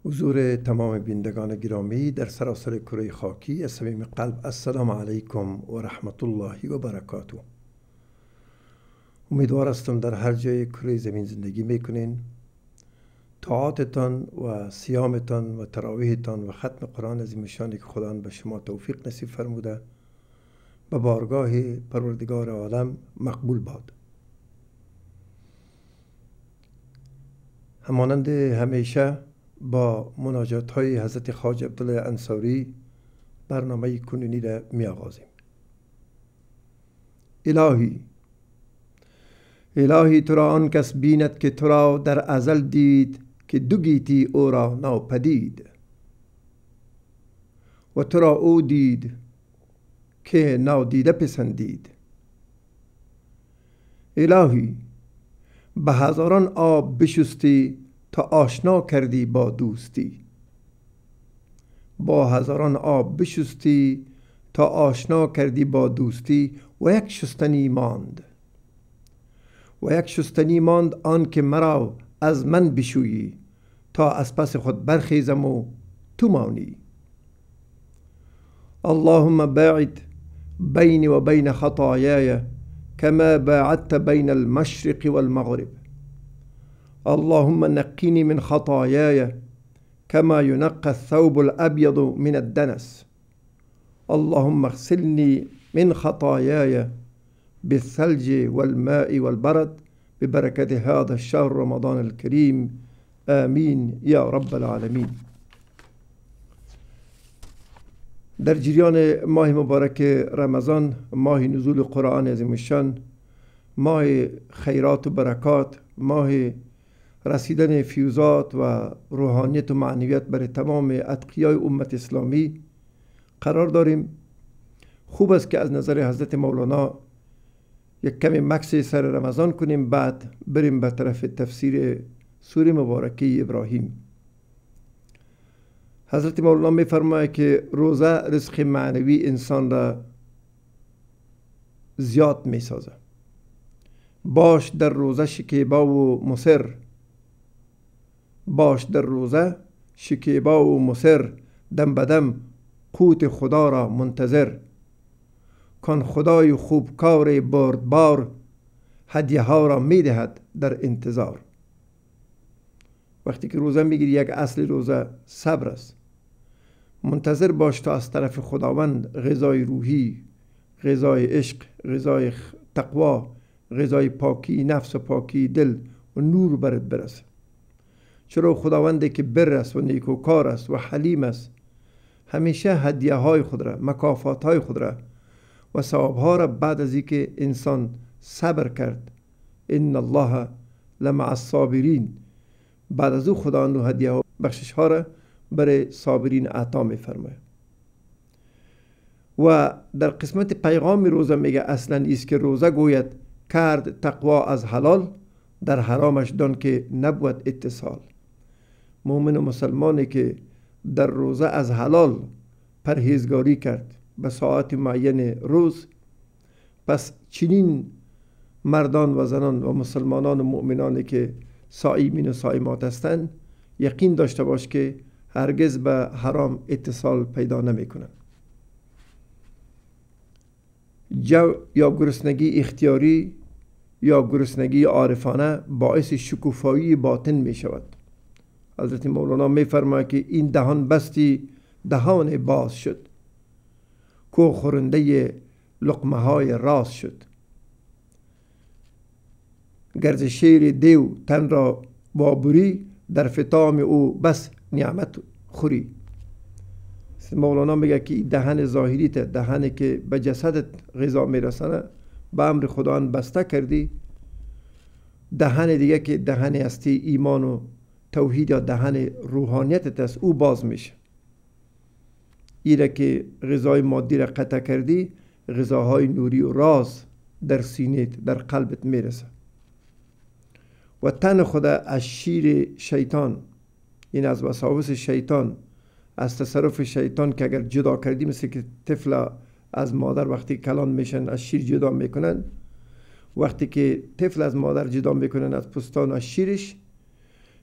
حضور تمام بینندگان گرامی در سراسر کره خاکی، از صمیم قلب السلام علیکم و رحمت الله و برکاته. امیدوار هستم در هر جای کره زمین زندگی میکنین طاعاتتان و صیامتان و تراویحتان و ختم قرآن عظیم شانی که خداوند به شما توفیق نصیب فرموده به بارگاه پروردگار عالم مقبول باد. همانند همیشه با مناجات های حضرت خواجه عبدالله انصاری برنامه کنونی را می آغازیم. الهی تو را آن کس بیند که تو را در ازل دید که دو گیتی او را ناپدید، و تو را او دید که نادیده پسندید. الهی به هزاران آب بشستی تا آشنا کردی با دوستی، با هزاران آب بشستی تا آشنا کردی با دوستی. و یک شستنی ماند آن که مرا از من بشویی تا از پس خود برخیزم و تو مانی. اللهم باعد بینی و بین خطایای کما باعدت بین المشرق والمغرب. اللهم نقینی من خطایای كما ينقى الثوب الأبيض من الدنس. اللهم اغسلني من خطاياي بالثلج والماء والبرد ببركة هذا الشهر رمضان الكريم آمين يا رب العالمين. در جریان ماه مبارک رمضان، ماه نزول قرآن عظیم الشان، ماه خیرات و برکات، ماه رسیدن فیوزات و روحانیت و معنویت برای تمام اتقیای امت اسلامی قرار داریم. خوب است که از نظر حضرت مولانا یک کمی مکس سر رمضان کنیم، بعد بریم به طرف تفسیر سوره مبارکه ابراهیم. حضرت مولانا می فرماید که روزه رزق معنوی انسان را زیاد می سازه. باش در روزه شکیبا و مصر، باش در روزه شکیبا و مصر، دم بدم قوت خدا را منتظر. کان خدای خوبکار بردبار، هدیه ها را می دهد در انتظار. وقتی که روزه میگیری، یک اصل روزه صبر است. منتظر باش تا از طرف خداوند غذای روحی، غذای عشق، غذای تقوا، غذای پاکی نفس و پاکی دل و نور برات برسه. چرا خداوندی که بر است و نیکوکار است و حلیم است، همیشه هدیه های خود را، مکافات های خود را و ثواب ها را بعد از اینکه انسان صبر کرد، ان الله لمع الصابرین، بعد از او خداوند هدیه ها بخشش ها را برای صابرین عطا می فرماید. و در قسمت پیغام روزه میگه اصلا ایست که روزه گوید کرد تقوا از حلال، در حرامش دان که نبود اتصال. مؤمن و مسلمانی که در روزه از حلال پرهیزگاری کرد به ساعت معین روز، پس چنین مردان و زنان و مسلمانان و مؤمنانی که صائمین و صائمات هستند، یقین داشته باش که هرگز به حرام اتصال پیدا نمی کنند. جو یا گرسنگی اختیاری یا گرسنگی عارفانه باعث شکوفایی باطن می شود. حضرت مولانا می فرماید که این دهان بستی دهان باز شد، کو خورنده لقمه های راز شد. گرز شیر دیو تن را بابوری، در فطام او بس نعمت خوری. مولانا میگه که دهن ظاهریت، دهنی که به جسدت غذا میرسانه، به امر خداوند بسته کردی. دهن دیگه که دهن هستی ایمان و توحید یا دهن روحانیتت است، او باز میشه. ایره که غذای مادی را قطع کردی، غذاهای نوری و راز در سینه‌ت، در قلبت میرسه. و تن خود از شیر شیطان، این از وساوس شیطان، از تصرف شیطان که اگر جدا کردی، مثل که طفل از مادر وقتی کلان میشن از شیر جدا میکنن، وقتی که طفل از مادر جدا میکنن از پستان از شیرش،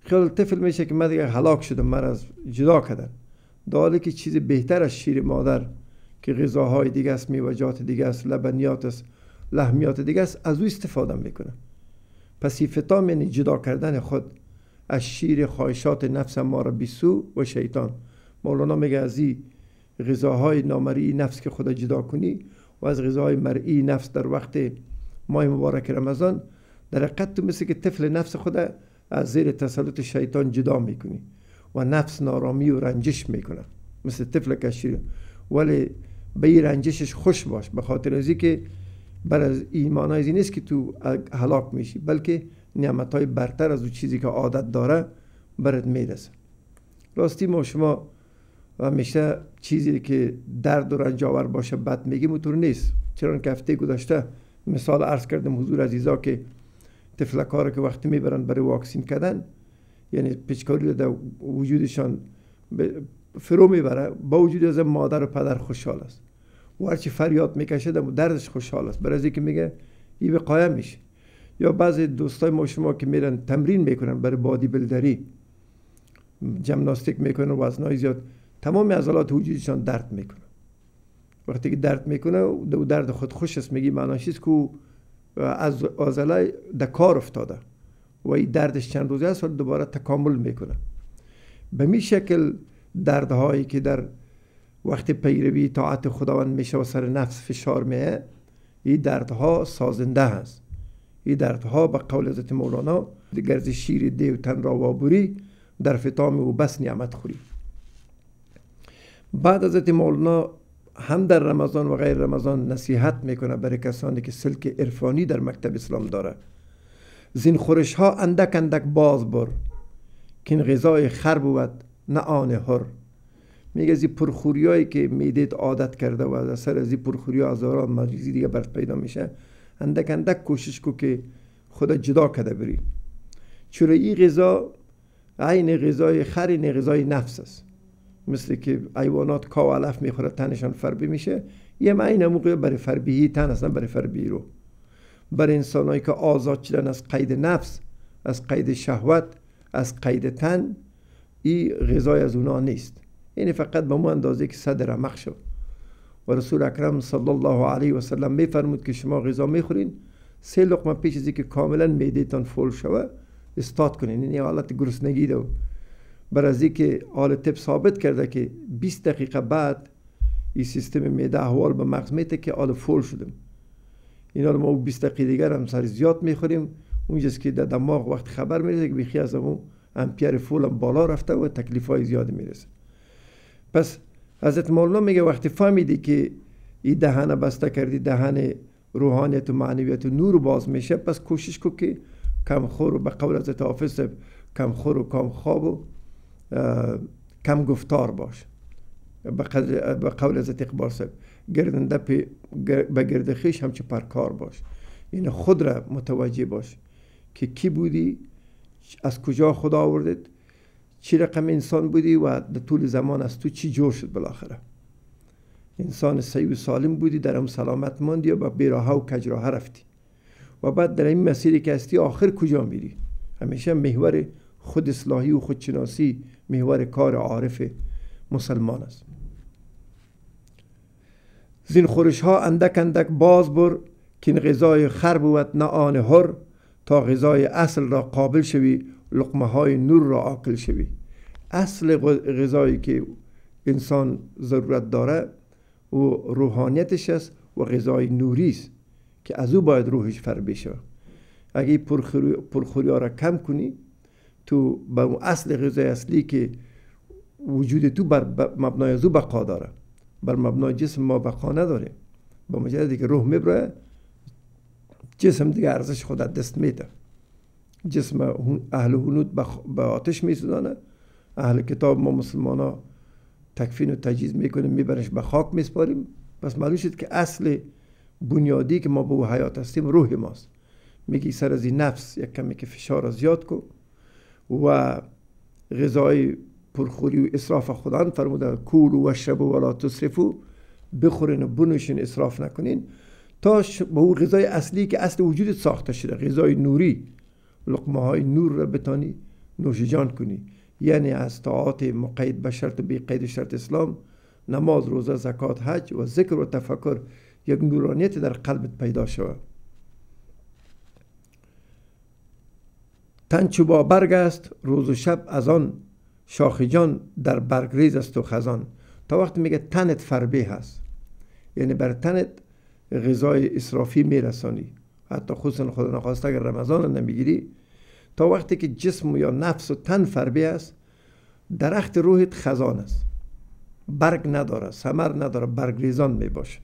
خیال طفل میشه که من دیگه هلاک شدم، من از جدا کردن، در حالی که چیز بهتر از شیر مادر که غذاهای دیگه است، میوه‌جات دیگه است، لبنیات است، لحمیات دیگه است، از او استفاده میکنه. پس فطام یعنی جدا کردن خود از شیر خواهشات نفس اماره بیسو و شیطان. مولانا میگه از این غذاهای نامرئی نفس که خود جدا کنی و از غذاهای مرئی نفس در وقت ماه مبارک رمضان، در حقیقت تو مثل که طفل نفس خود از زیر تسلط شیطان جدا میکنی و نفس نارامی و رنجش میکنه مثل طفل کشیر، ولی به این رنجشش خوش باش، به خاطر ازی که بر از ایمان ازی نیست که تو هلاک میشی، بلکه نعمتهای برتر از اون چیزی که عادت داره برات میرسه. راستی ما شما همیشه چیزی که درد و رنج آور باشه بد میگیم، اونطور نیست. چرا که هفته گذشته مثال عرض کردم حضور عزیزا که طفلک‌ها رو که وقتی میبرن برای واکسین کردن، یعنی پیچکاری در وجودشان فرو میبره، با وجود از مادر و پدر خوشحال است و هرچی فریاد میکشه دردش خوشحال است، برای که میگه این وقایع میشه. یا بعضی دوستای ما شما که میرن تمرین میکنن برای بادی بلدری، ژیمناستیک میکنن، وزنای زیاد، تمام عضلات وجودشان درد میکنه. وقتی که درد میکنه و درد خود خوش است، میگی معناش است که از عضله در کار افتاده و این دردش چند روزه است و دوباره تکامل میکنه. به می شکل دردهایی که در وقت پیروی طاعت خداوند میشه و سر نفس فشار میه، این دردها سازنده هست. این دردها به قول حضرت مولانا گرز شیر دیو تن را وابوری، در فطام او بس نعمت خوری. بعد حضرت مولانا هم در رمضان و غیر رمضان نصیحت میکنه برای کسانی که سلک عرفانی در مکتب اسلام داره. زین خورش ها اندک اندک باز بر، که این غذای خر بود نه آن هر. میگه از این پرخوری هایی که میدید عادت کرده و از سر از این پرخوری ها هزاران مریضی دیگه برات پیدا میشه، اندک اندک کوشش کو که خدا جدا کده بری. چون این غذا عین غذای خر، این غذای نفس است. مثل که حیوانات کا و علف میخوره تنشان فربه میشه، یه عین موقع برای فربهی تن است، نه برای فربهی رو. برای انسانایی که آزاد شدن از قید نفس، از قید شهوت، از قید تن، این غذای از اونا نیست. یعنی فقط به مو اندازه که صدر رمق شد. و رسول اکرم صلی الله علیه و سلم میفرمود که شما غذا میخورین، 3 لقمه پیش از که کاملا معده‌تان فول شوه استاد کنین. یعنی حالت گرسنگی دو. بر از اینکه آل طب ثابت کرده که 20 دقیقه بعد این سیستم معده احوال به مغز میده که آل فول شدم. اینا رو ما 20 دقیقه دیگر هم سر زیاد میخوریم، اونجاست که در دماغ وقت خبر میرسه که بخی از همون امپیر فول هم بالا رفته و تکلیف های زیاد میرسه. پس حضرت مولانا میگه وقتی فهمیدی که این دهن بسته کردی، دهن روحانیت و معنویت و نور باز میشه، پس کوشش کو که کم خور و به قول حضرت حافظ کم خور و کم خواب و کم گفتار باش. به قول حضرت اقبال صاحب گردنده به گرد خویش همچه پرکار باش. این خود را متوجه باش که کی بودی، از کجا خدا آوردت، چی رقم انسان بودی و در طول زمان از تو چی جور شد. بالاخره انسان صحیح و سالم بودی، در هم سلامت ماندی و به بیراه و کجراه رفتی و بعد در این مسیری که هستی آخر کجا میری. همیشه محور خود اصلاحی و خودشناسی محور کار عارف مسلمان است. زین خورش ها اندک اندک باز بر، که این غذای خر بود نه آن هر. تا غذای اصل را قابل شوی، لقمه های نور را آکل شوی. اصل غذایی که انسان ضرورت داره و روحانیتش است و غذای نوری است که از او باید روحش فربه شود. اگه پرخوری ها را کم کنی، تو به اصل غذای اصلی که وجود تو بر مبنای از او بقا داره، بر مبنای جسم ما بقا نداره. با مجرد که روح میبره، جسم دیگه ارزش خود دست میده. جسم اهل هنود به آتش میسوزانه، اهل کتاب ما مسلمان ها تکفین و تجهیز میکنیم، میبرنش به خاک میسپاریم. پس معلوم شد که اصل بنیادی که ما به او حیات هستیم روح ماست. میگی سر از این نفس یک کمی که فشار زیاد کن و غذای پرخوری و اسراف خدا فرموده کولوا واشربوا ولا تسرفوا، بخورین و بنوشین، اسراف نکنین تا به اون غذای اصلی که اصل وجودت ساخته شده، غذای نوری، لقمه های نور را بتانی نوش جان کنی، یعنی از طاعات مقید به شرط و بی قید شرط اسلام، نماز، روزه، زکات، حج و ذکر و تفکر، یک نورانیت در قلبت پیدا شود. تن چو با برگ است روز و شب از آن، شاخ جان در برگریز است و خزان. تا وقتی میگه تنت فربه هست، یعنی بر تنت غذای اسرافی میرسانی، حتی خصوصا خدا نخواسته اگر رمضان نمیگیری، تا وقتی که جسم یا نفس و تن فربه است، درخت روحت خزان است، برگ نداره، ثمر نداره، برگریزان می باشه.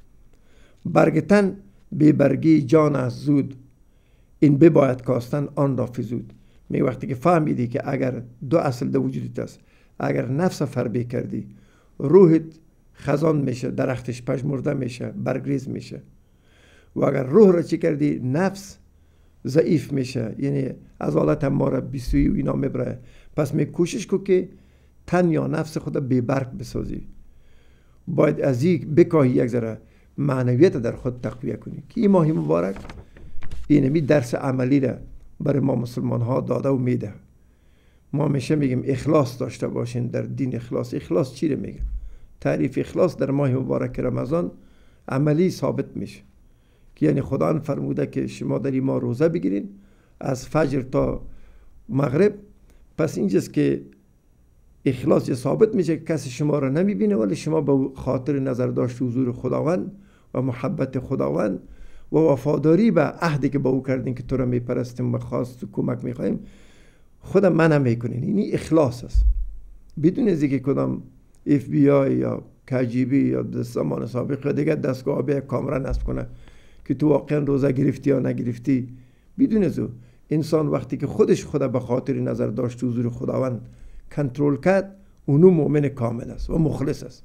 برگ تن بی برگی جان است زود، این بباید کاستن آن را فزود. می وقتی که فهمیدی که اگر دو اصل در وجودت است، اگر نفس فربه کردی، روحت خزان میشه، درختش پژمرده میشه، برگریز میشه. و اگر روح را چی کردی، نفس ضعیف میشه، یعنی از حالت اماره بیسویی و اینا میبره. پس می کوشش کو که تن یا نفس خود بی برگ بسازی. باید از یک بکاهی، یک ذره معنویت در خود تقویه کنی که این ماه مبارک اینمی درس عملی را برای ما مسلمان ها داده و میده. ما میشه میگیم اخلاص داشته باشین در دین. اخلاص چی رو میگه؟ تعریف اخلاص در ماه مبارک رمضان عملی ثابت میشه که یعنی خدا فرموده که شما در این ماه روزه بگیرین از فجر تا مغرب. پس اینجاست که اخلاص ثابت میشه که کسی شما را نمیبینه، ولی شما به خاطر نظر داشت حضور خداوند و محبت خداوند و وفاداری به عهدی که با او کردین که تو را میپرستیم و خواست و کمک میخوایم، خودم منم میکنین. اینی اخلاص است، بدون از اینکه کدام FBI یا KGB یا زمان سابق دیگه دستگاه به کامرا نصب کنه که تو واقعا روزه گرفتی یا نگرفتی. بدون از او انسان وقتی که خودش خدا به خاطر نظر داشت حضور خداوند کنترل کرد، اونو مؤمن کامل است و مخلص است.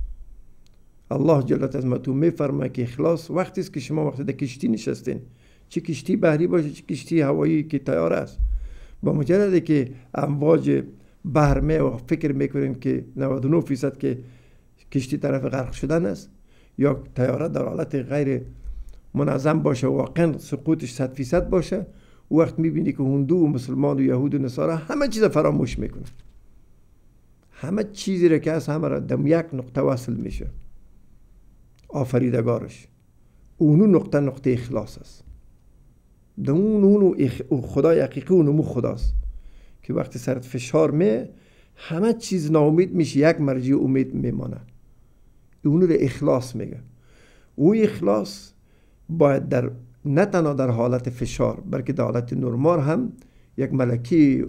الله جل عظمته میفرماید که اخلاص وقتی است که شما وقتی در کشتی نشستین، چه کشتی بحری باشه چه کشتی هوایی که طیاره است، با مجرد که امواج بحر می و فکر میکنین که 99% که کشتی طرف غرق شدن است یا طیاره در حالت غیر منظم باشه و واقعا سقوطش 100% باشه، وقت میبینی که هندو و مسلمان و یهود و نصارا همه چیز فراموش میکنن. همه چیزی را که هست همه را در یک نقطه وصل میشه، آفریدگارش. اونو نقطه اخلاص است. اونو خدای حقیقی اونمو خداست که وقتی سرت فشار می همه چیز ناامید میشه، یک مرجع امید میمانه. اونو رو اخلاص میگه. او اخلاص باید در نه تنها در حالت فشار بلکه در حالت نرمال هم یک ملکی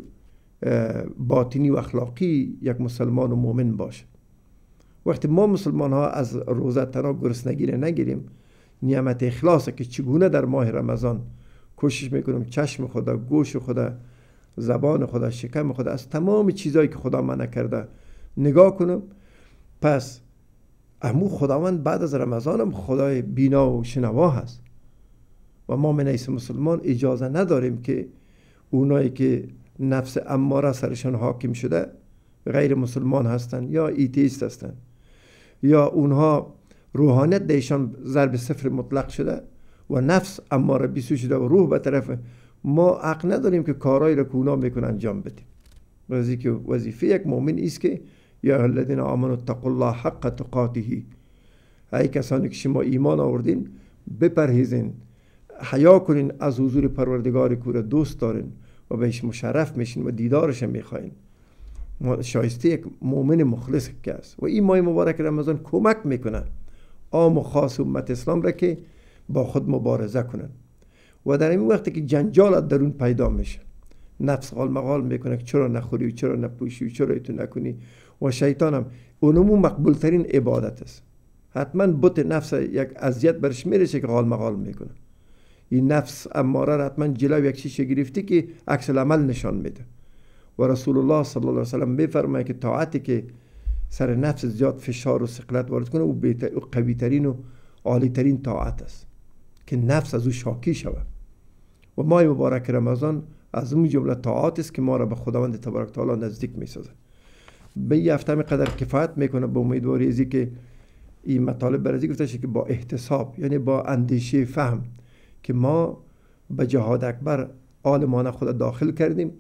باطنی و اخلاقی یک مسلمان و مؤمن باشه. وقتی ما مسلمان ها از روزه تنها گرسنگی نگیریم، نعمت اخلاصه که چگونه در ماه رمضان کوشش میکنیم چشم خدا، گوش خدا، زبان خدا، شکم خدا، از تمام چیزایی که خدا منع کرده نگاه کنم. پس امو خداوند بعد از رمضان هم خدای بینا و شنوا هست و ما من ایس مسلمان اجازه نداریم که اونایی که نفس اماره سرشان حاکم شده غیر مسلمان هستن یا ایتیست هستن یا اونها روحانیت دیشان ضرب صفر مطلق شده و نفس اماره بیسو شده و روح به طرف ما حق نداریم که کارهایی را که اونا میکنن انجام بدیم. رازی که وظیفه یک مؤمن است که یا الذین آمنوا اتقوا الله حق تقاته، ای کسانی که شما ایمان آوردین بپرهیزین، حیا کنین از حضور پروردگاری که را دوست دارین و بهش مشرف میشین و دیدارش میخواین. شایسته یک مؤمن مخلص که است و این ماه مبارک رمضان کمک میکنه عام و خاص امت اسلام را که با خود مبارزه کنن و در این وقتی که جنجال درون پیدا میشه، نفس قال مقال میکنه که چرا نخوری و چرا نپوشی و چرا ایتو نکنی و شیطان هم اونمو مقبول ترین عبادت است. حتما بت نفس یک اذیت برش میرسه که قال مقال میکنه. این نفس اماره حتما جلو یک چیز گرفتی که عکس العمل نشان میده و رسول الله صلی الله علیه و سلم میفرماید که طاعتی که سر نفس زیاد فشار و ثقلت وارد کنه او قوی ترین و عالی ترین طاعت است که نفس از او شاکی شود. و ماه مبارک رمضان از اون جمله طاعات است که ما را به خداوند تبارک تعالی نزدیک میسازه. به یه هفته قدر کفایت میکنه به امیدواری ازی که این مطالب برازی گفته شد که با احتساب یعنی با اندیشه فهم که ما به جهاد اکبر عالمان خود داخل کردیم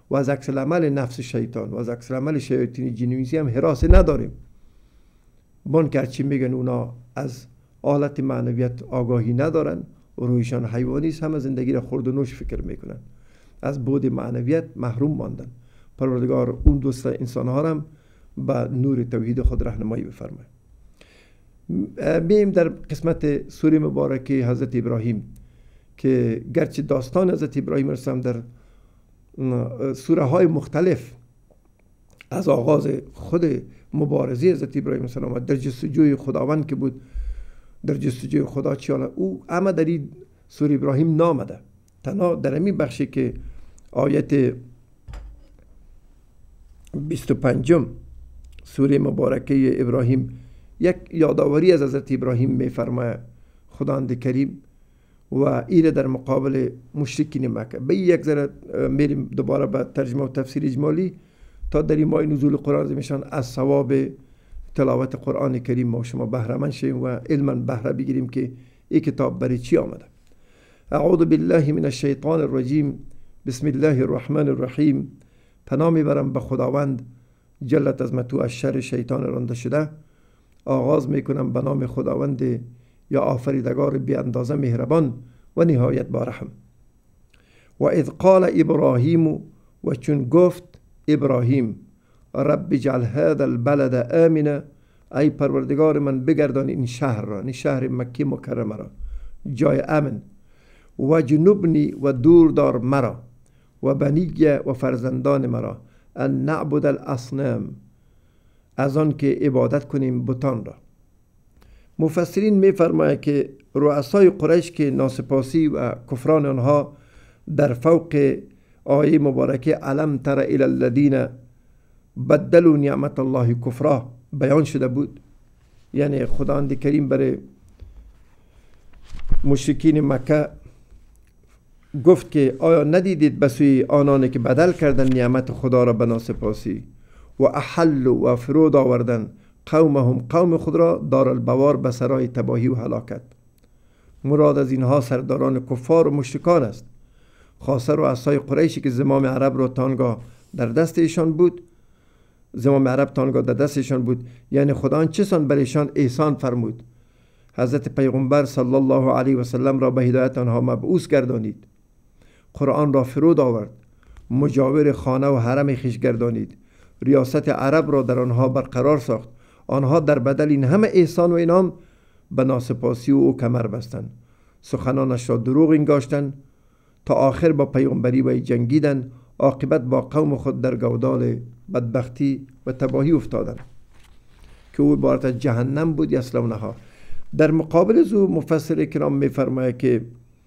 و از عکس العمل نفس شیطان و از عکس العمل شیاطین جنویزی هم حراسه نداریم. بان که چی میگن اونا از حالت معنویت آگاهی ندارن و رویشان حیوانی است، همه زندگی را خورد و نوش فکر میکنن، از بود معنویت محروم ماندن. پروردگار اون دوست انسان ها هم به نور توحید خود راهنمایی بفرماید. میم در قسمت سوره مبارکه حضرت ابراهیم که گرچه داستان حضرت ابراهیم رسم در سوره های مختلف از آغاز خود مبارزه حضرت ابراهیم السلام در جستجوی خداوند که بود، در جستجوی خدا چیانه او اما در این سوره ابراهیم نامده. تنها در همین بخشی که آیت 25 سوره مبارکه ابراهیم یک یادآوری از حضرت ابراهیم میفرماید خداوند کریم و ایره در مقابل مشرکین مکه. به یک ذره میریم دوباره به ترجمه و تفسیر اجمالی تا در این ماه نزول قرآن میشن از ثواب تلاوت قرآن کریم ما شما بهره مند شیم و علما بهره بگیریم که این کتاب برای چی آمده. اعوذ بالله من الشیطان الرجیم، بسم الله الرحمن الرحیم. پناه میبرم به خداوند جلت عظمتو از شر شیطان رانده شده. آغاز میکنم به نام خداوند یا آفریدگار بی اندازه مهربان و نهایت با رحم. و اذ قال ابراهیم، و چون گفت ابراهیم، رب اجعل هذا البلد آمنا، ای پروردگار من بگردان این شهر را، این شهر مکه مکرمه را جای امن، و جنوبنی و دور دار مرا و بنیه و فرزندان مرا ان نعبد الاصنام، از آن که عبادت کنیم بتان را. مفسرین میفرماید که رؤسای قریش که ناسپاسی و کفران آنها در فوق آیه مبارکه علم تر الی الذین بدلوا نعمت الله کفرا بیان شده بود. یعنی خداوند کریم برای مشرکین مکه گفت که آیا ندیدید به سوی آنانی که بدل کردن نعمت خدا را به ناسپاسی و احل و فرود آوردن قومهم، قوم خود را دارالبوار به سرای تباهی و هلاکت. مراد از اینها سرداران کفار و مشرکان است، خاصه رؤسای قریشی که زمام عرب را تانگاه در دست ایشان بود. زمام عرب تانگاه در دست ایشان بود، یعنی خدا چه سان بر ایشان احسان فرمود. حضرت پیغمبر صلی الله علیه و سلم را به هدایت آنها مبعوث گردانید، قرآن را فرود آورد، مجاور خانه و حرم خویش گردانید، ریاست عرب را در آنها برقرار ساخت. آنها در بدل این همه احسان و انعام به ناسپاسی او کمر بستند، سخنانش را دروغ انگاشتند تا آخر با پیغمبری وی جنگیدند. عاقبت با قوم خود در گودال بدبختی و تباهی افتادند که او عبارت از جهنم بود یصلونها. در مقابل از او مفسر کرام میفرماید که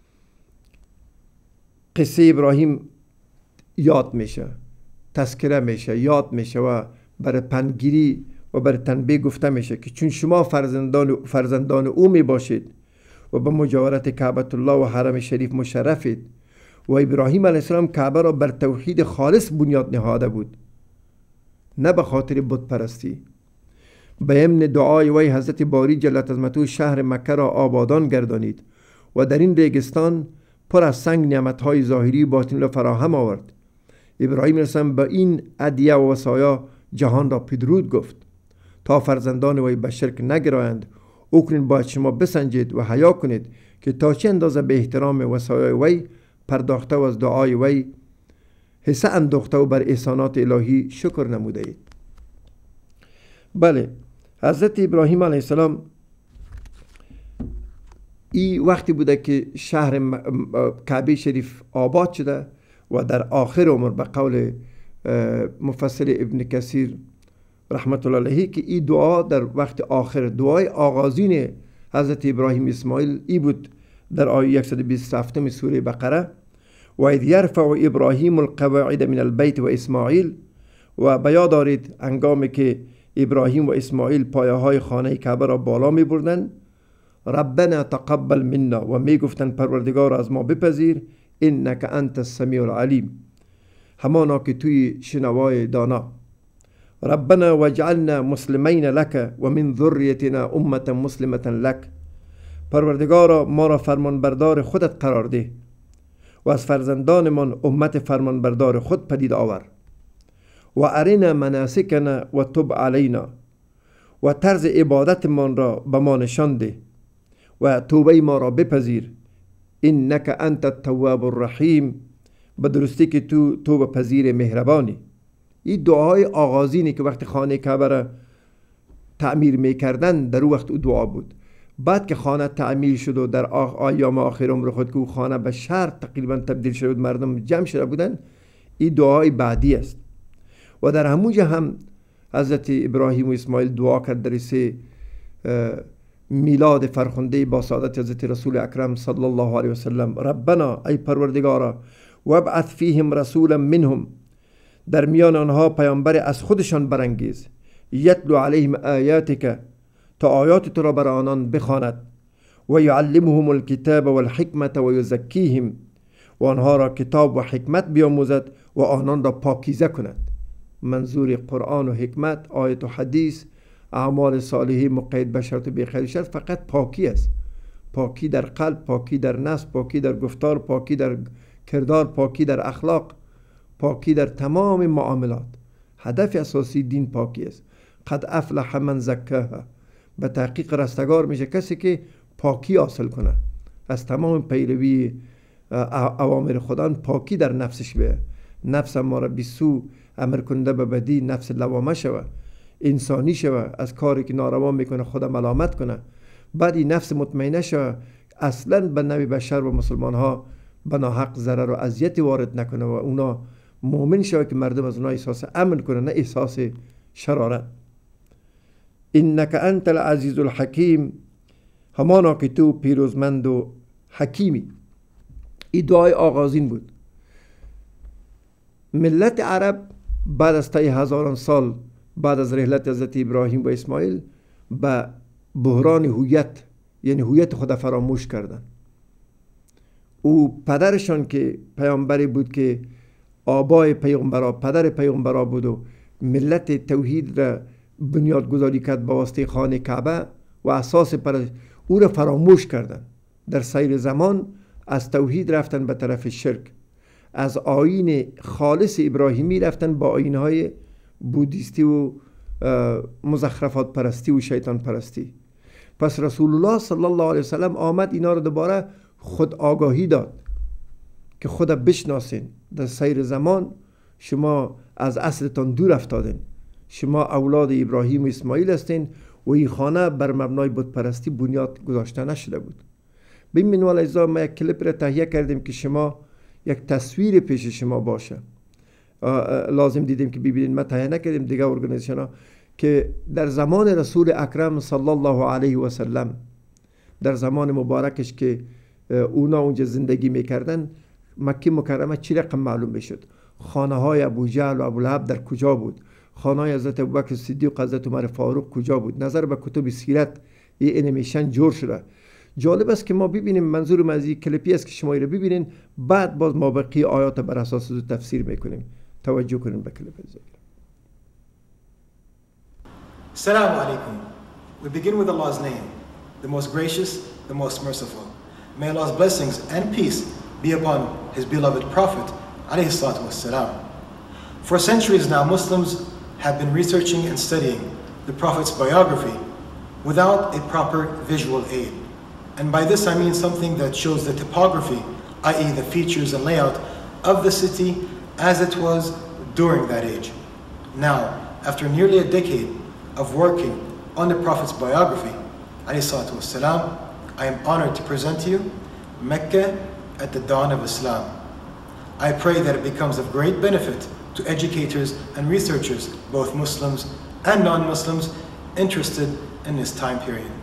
قصه ابراهیم یاد میشه، تذکره میشه، یاد میشه و برای پندگیری و برای تنبیه گفته میشه که چون شما فرزندان او میباشید و به مجاورت کعبت الله و حرم شریف مشرفید و ابراهیم علیه السلام کعبه را بر توحید خالص بنیاد نهاده بود، نه به خاطر بت پرستی. به امن دعای وی حضرت باری جلت عظمتو شهر مکه را آبادان گردانید و در این ریگستان پر از سنگ نعمتهای ظاهری و باطنی را فراهم آورد. ابراهیم علیه السلام به این ادعیه و وصایا جهان را پدرود گفت تا فرزندان وی به شرک نگرایند. اکنون باید شما بسنجید و حیا کنید که تا چه اندازه به احترام وصایای وی پرداخته و از دعای وی حصه انداخته و بر احسانات الهی شکر نموده اید. بله، حضرت ابراهیم علیه السلام این وقتی بوده که شهر کعبه شریف آباد شده و در آخر عمر به قول مفسر ابن کثیر رحمت الله علیه که این دعا در وقت آخر، دعای آغازین حضرت ابراهیم اسماعیل ای بود در آیه 127 سوره بقره. و اذ یرفع ابراهیم القواعد من البیت و اسماعیل، و بیا دارید هنگامی که ابراهیم و اسماعیل پایه های خانه کعبه را بالا می بردن. ربنا تقبل منا، و می گفتن پروردگار از ما بپذیر، انک انت السمیع العلیم، همانا که توی شنوای دانا. ربنا واجعلنا مسلمین لک و من ذریتنا امة مسلمة لک، پروردگارا ما را فرمان بردار خودت قرار ده و از فرزندانمان امت فرمانبردار خود پدید آور و ارنا مناسکنا و تب علینا و طرز عبادتمان را به ما نشان ده و توبه ما را بپذیر انک انت التواب الرحیم به درستی که تو توبه پذیر مهربانی. این دعای آغازینی که وقتی خانه کعبه را تعمیر میکردن در او وقت او دعا بود. بعد که خانه تعمیر شد و در ایام آخر عمر خود که او خانه به شهر تقریبا تبدیل شد، مردم جمع شده بودن، این دعای بعدی است. و در همونجا هم حضرت ابراهیم و اسماعیل دعا کرد در سه میلاد فرخنده با سعادت حضرت رسول اکرم صلی الله علیه وسلم. ربنا ای پروردگارا وابعث فیهم رسولا منهم، در میان آنها پیامبر از خودشان برانگیز، یتلو علیهم آیاتک، تا آیات تو را بر آنان بخواند، و یعلمهم الکتاب والحکمت و یزکیهم، و آنها را کتاب و حکمت بیاموزد و آنان را پاکیزه کند. منظور قرآن و حکمت، آیت و حدیث، اعمال صالحه مقید به شرط و بخیر شرط فقط پاکی است. پاکی در قلب، پاکی در نفس، پاکی در گفتار، پاکی در کردار، پاکی در اخلاق، پاکی در تمام معاملات. هدف اساسی دین پاکی است. قد افلح من زکاها، به تحقیق رستگار میشه کسی که پاکی حاصل کنه از تمام پیروی اوامر خدا، پاکی در نفسش به نفس ما را بیسو امر کنده به بدی، نفس لوامه شوه، انسانی شوه، از کاری که ناروا میکنه خدا ملامت کنه، بعد این نفس مطمئنه شوه اصلا به نوع بشر و مسلمان ها به ناحق ضرر و اذیت وارد نکنه و اونا مؤمن شوه که مردم از اونا احساس امن کنه، نه احساس شرارت. انک انت العزیز الحکیم، همانا که تو پیروزمند و حکیمی. این دعای آغازین بود. ملت عرب بعد از طی هزاران سال بعد از رحلت حضرت ابراهیم و اسماعیل به بحران هویت، یعنی هویت خود فراموش کردن. او پدرشان که پیامبری بود که آبای پیغمبرا، پدر پیغمبرا بود و ملت توحید را بنیاد گذاری کرد با واسطه خانه کعبه و اساس پر او را فراموش کردن. در سیر زمان از توحید رفتن به طرف شرک، از آیین خالص ابراهیمی رفتن با آیین‌های بودیستی و مزخرفات پرستی و شیطان پرستی. پس رسول الله صلی الله علیه وسلم آمد اینا رو دوباره خود آگاهی داد که خدا بشناسین. در سیر زمان شما از اصلتان دور افتادین، شما اولاد ابراهیم و اسماعیل هستین و این خانه بر مبنای بت پرستی بنیاد گذاشته نشده بود. به این منوال اجزا ما یک کلیپ را تهیه کردیم که شما یک تصویر پیش شما باشه. لازم دیدیم که ببینید، ما تهیه نکردیم دیگه ارگانیزیشن ها، که در زمان رسول اکرم صلی الله علیه و سلم، در زمان مبارکش که اونا اونجا زندگی میکردن، مکه مکرمه چی رقم معلوم بشد. خانه های ابو جهل و ابو لهب در کجا بود، خانه های حضرت ابوبکر صدیق و حضرت عمر فاروق کجا بود. نظر به کتب سیرت یه انیمیشن جور شده. جالب است که ما ببینیم، منظور من از این کلیپی است که شما رو ببینین، بعد باز ما بقیه آیات بر اساس از تفسیر میکنیم. توجه کنیم به کلیپ زیر. Assalamu alaikum. We begin with Allah's name, the most gracious, the most merciful. May Allah's blessings and peace be upon His beloved Prophet alayhi salatu wassalam. For centuries now, Muslims have been researching and studying the Prophet's biography without a proper visual aid. And by this I mean something that shows the topography, i.e. the features and layout of the city as it was during that age. Now, after nearly a decade of working on the Prophet's biography, alayhi salatu wassalam, I am honored to present to you Mecca at the dawn of Islam. I pray that it becomes of great benefit to educators and researchers, both Muslims and non-Muslims, interested in this time period.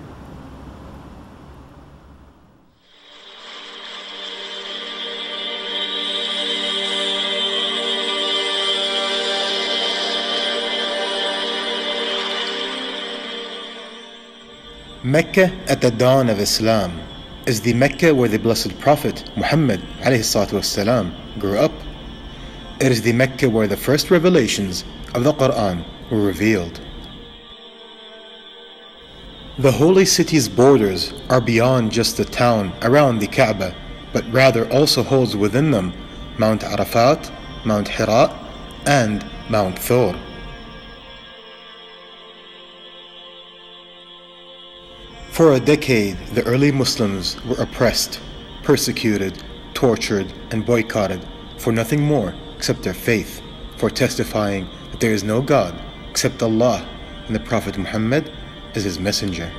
Mecca at the dawn of Islam is the Mecca where the blessed Prophet Muhammad ﷺ grew up. It is the Mecca where the first revelations of the Quran were revealed. The holy city's borders are beyond just the town around the Kaaba but rather also holds within them Mount Arafat, Mount Hira, and Mount Thor. For a decade, the early Muslims were oppressed, persecuted, tortured, and boycotted for nothing more except their faith, for testifying that there is no God except Allah and the Prophet Muhammad is his messenger.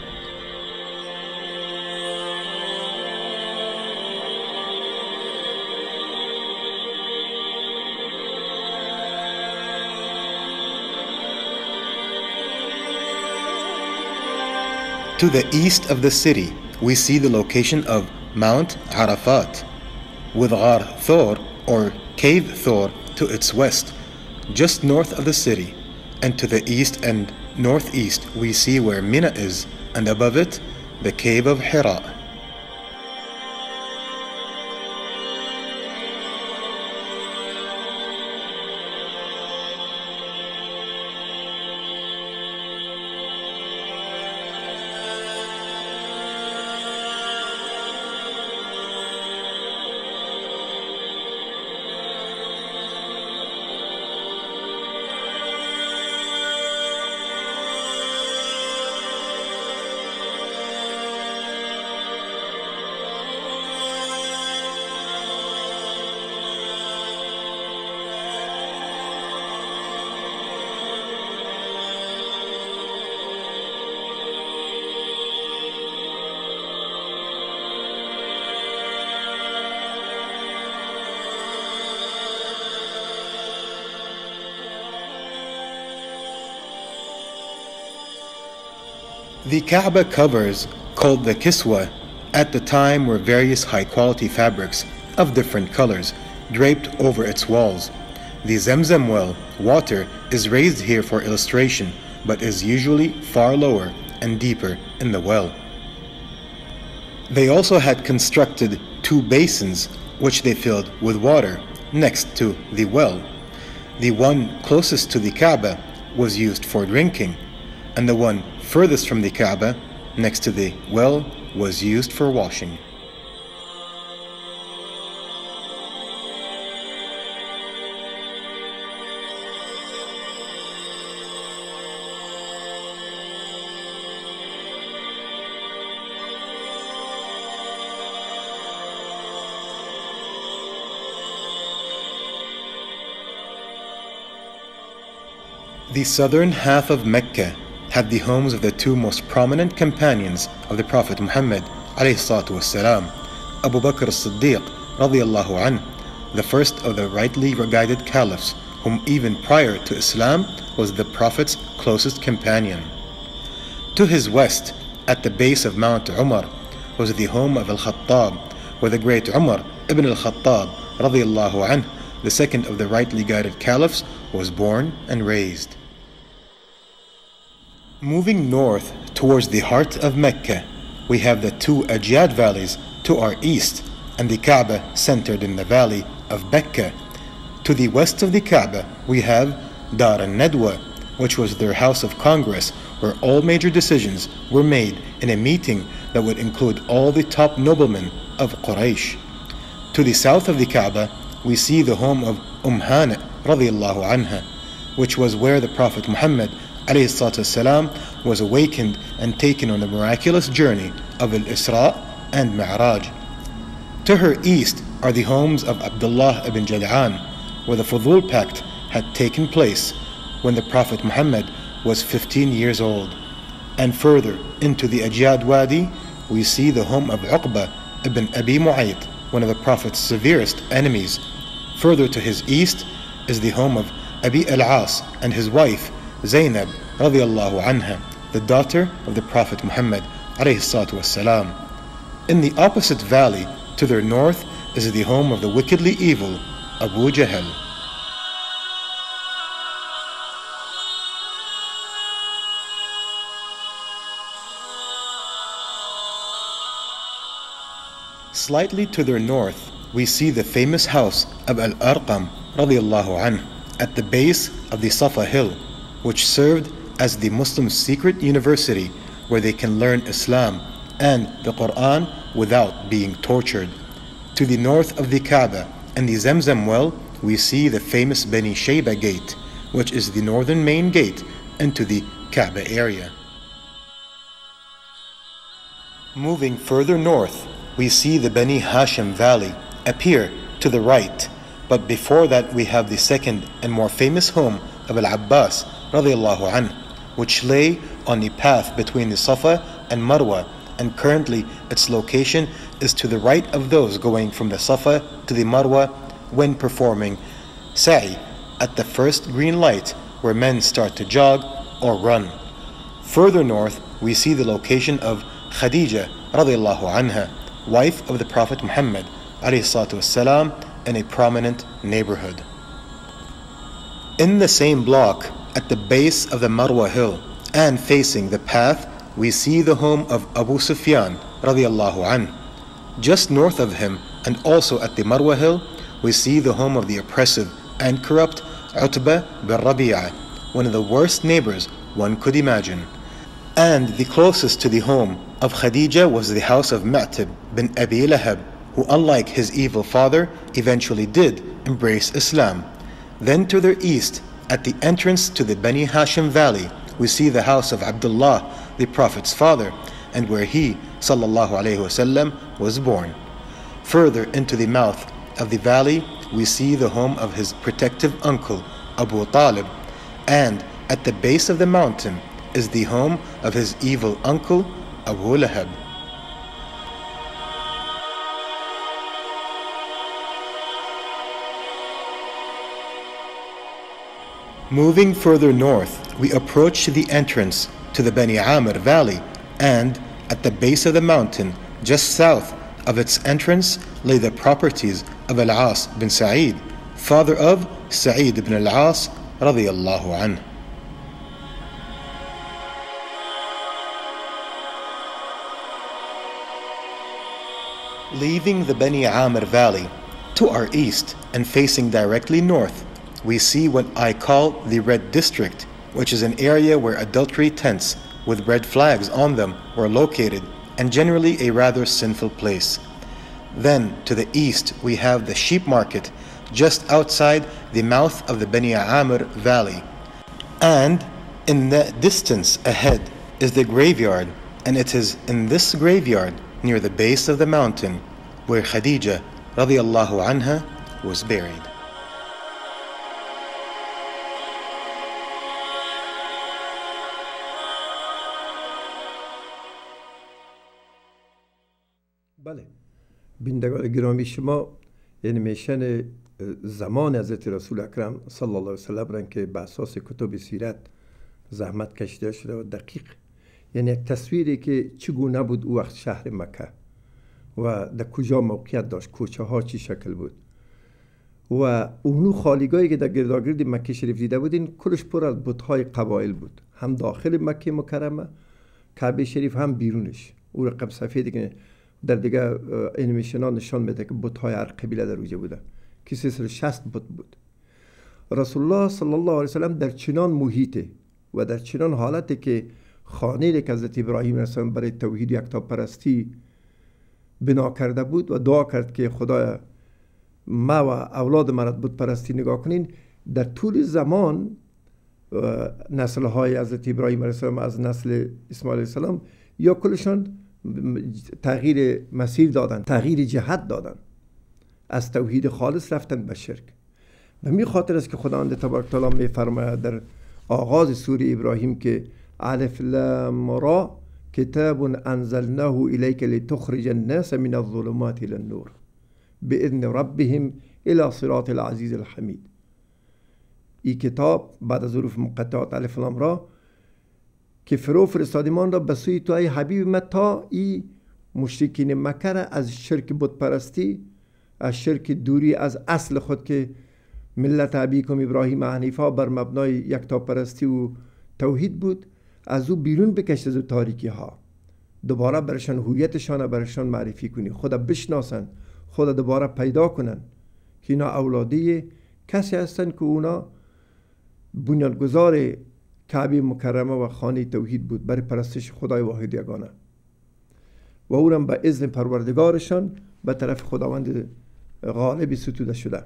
To the east of the city, we see the location of Mount Arafat, with Ghar Thor, or Cave Thor, to its west, just north of the city. And to the east and northeast, we see where Mina is, and above it, the Cave of Hira. The Kaaba covers, called the Kiswa, at the time were various high-quality fabrics of different colors draped over its walls. The Zamzam well, water, is raised here for illustration, but is usually far lower and deeper in the well. They also had constructed 2 basins which they filled with water next to the well. The one closest to the Kaaba was used for drinking, and the one furthest from the Kaaba, next to the well, was used for washing. The southern half of Mecca had the homes of the 2 most prominent companions of the Prophet Muhammad والسلام, Abu Bakr as-Siddiq radiyallahu anh, the first of the rightly guided caliphs, whom even prior to Islam was the Prophet's closest companion. To his west, at the base of Mount Umar, was the home of Al-Khattab, where the great Umar ibn al-Khattab radiyallahu anh, the second of the rightly guided caliphs, was born and raised. Moving north towards the heart of Mecca, we have the 2 Ajyad valleys to our east, and the Kaaba centered in the valley of Bekka. To the west of the Kaaba, we have Dar al-Nadwa, which was their house of congress, where all major decisions were made in a meeting that would include all the top noblemen of Quraysh. To the south of the Kaaba, we see the home of Hani radiyallahu anha, which was where the Prophet Muhammad والسلام, was awakened and taken on the miraculous journey of Al-Isra and Mi'raj. To her east are the homes of Abdullah ibn Jad'an, where the Fudul Pact had taken place when the Prophet Muhammad was 15 years old. And further into the Ajyad Wadi, we see the home of Uqba ibn Abi Mu'ayt, one of the Prophet's severest enemies. Further to his east is the home of Abi al-As and his wife Zainab radiyallahu anha, the daughter of the Prophet Muhammad alayhi salatu wassalam. In the opposite valley to their north is the home of the wickedly evil Abu Jahl. Slightly to their north, we see the famous house of Al-Arqam radiyallahu anh at the base of the Safa hill, which served as the Muslims' secret university where they can learn Islam and the Quran without being tortured. To the north of the Kaaba and the Zamzam well, we see the famous Bani Shayba gate, which is the northern main gate into the Kaaba area. Moving further north, we see the Bani Hashim valley appear to the right, but before that we have the second and more famous home of Al-Abbas radiallahu anh, which lay on the path between the Safa and Marwa, and currently its location is to the right of those going from the Safa to the Marwa when performing sa'i at the first green light where men start to jog or run. Further north, we see the location of Khadija radiallahu anha, wife of the Prophet Muhammad alayhi salatu wassalam, in a prominent neighborhood. In the same block, at the base of the Marwa hill and facing the path, we see the home of Abu Sufyan radiallahu anh. Just north of him and also at the Marwa hill, we see the home of the oppressive and corrupt Utbah bin Rabi'ah, one of the worst neighbors one could imagine. And the closest to the home of Khadija was the house of Mu'tib bin Abi Lahab, who, unlike his evil father, eventually did embrace Islam. Then to their east, at the entrance to the Bani Hashim valley, we see the house of Abdullah, the Prophet's father, and where he, sallallahu alayhi wasallam, was born. Further into the mouth of the valley, we see the home of his protective uncle, Abu Talib, and at the base of the mountain is the home of his evil uncle, Abu Lahab. Moving further north, we approach the entrance to the Bani Amr valley, and at the base of the mountain, just south of its entrance, lay the properties of Al-As bin Sa'id, father of Sa'id ibn Al-As radiyallahu anhu. Leaving the Bani Amr valley to our east and facing directly north, we see what I call the Red District, which is an area where adultery tents with red flags on them were located, and generally a rather sinful place. Then to the east we have the sheep market just outside the mouth of the Bani Amr valley. And in the distance ahead is the graveyard, and it is in this graveyard near the base of the mountain where Khadija radiallahu anha was buried. بله، بینندگان گرامی شما انیمیشن زمان حضرت رسول اکرم صلی الله علیه وسلم را که به اساس کتب سیرت زحمت کشیده شده و دقیق، یعنی یک تصویری که چگونه بود او وقت شهر مکه و در کجا موقعیت داشت، کوچه ها چی شکل بود و اونو خالیگاهی که در گرداگرد مکه شریف دیده بودین کلش پر از بت‌های قبایل بود، هم داخل مکه مکرمه کعبه شریف هم بیرونش. او رقم صفحه دیگه در دیگه انیمیشن ها نشان میده که بت‌های هر قبیله در اوجه بوده که 360 بت بود. رسول الله صلی الله علیه وسلم در چنان محیطه و در چنان حالتی که خانه که حضرت ابراهیم علیه السلام برای توحید یکتاپرستی بنا کرده بود و دعا کرد که خدایا ما و اولاد مرا بت پرستی نگاه کنین، در طول زمان نسل های حضرت ابراهیم علیه السلام از نسل اسماعیل علیه السلام یا کلشان تغییر مسیر دادن، تغییر جهت دادن، از توحید خالص رفتن به شرک. و می خاطر است که خداوند تبارک تعالی می فرماید در آغاز سوره ابراهیم که الف لام را کتاب انزلناه الیک لتخرج الناس من الظلمات الى النور باذن ربهم الى صراط العزیز الحمید. این کتاب بعد از حروف مقطعات الف لام را که فرو فرستادیمان را به سوی تو ای حبیب من تا ای مشرکین مکه را از شرک بت پرستی، از شرک دوری از اصل خود که ملت ابیکم ابراهیم حنیفا بر مبنای یکتاپرستی و توحید بود، از او بیرون بکشید، از او تاریکی ها دوباره برشان هویتشان برشان معرفی کنی، خدا بشناسن، خدا دوباره پیدا کنن که اینا اولادی کسی هستن که اونا بنیانگذار کعبه مکرمه و خانه توحید بود برای پرستش خدای واحد یگانه. و اونم به اذن پروردگارشان به طرف خداوند غالبی ستوده شده.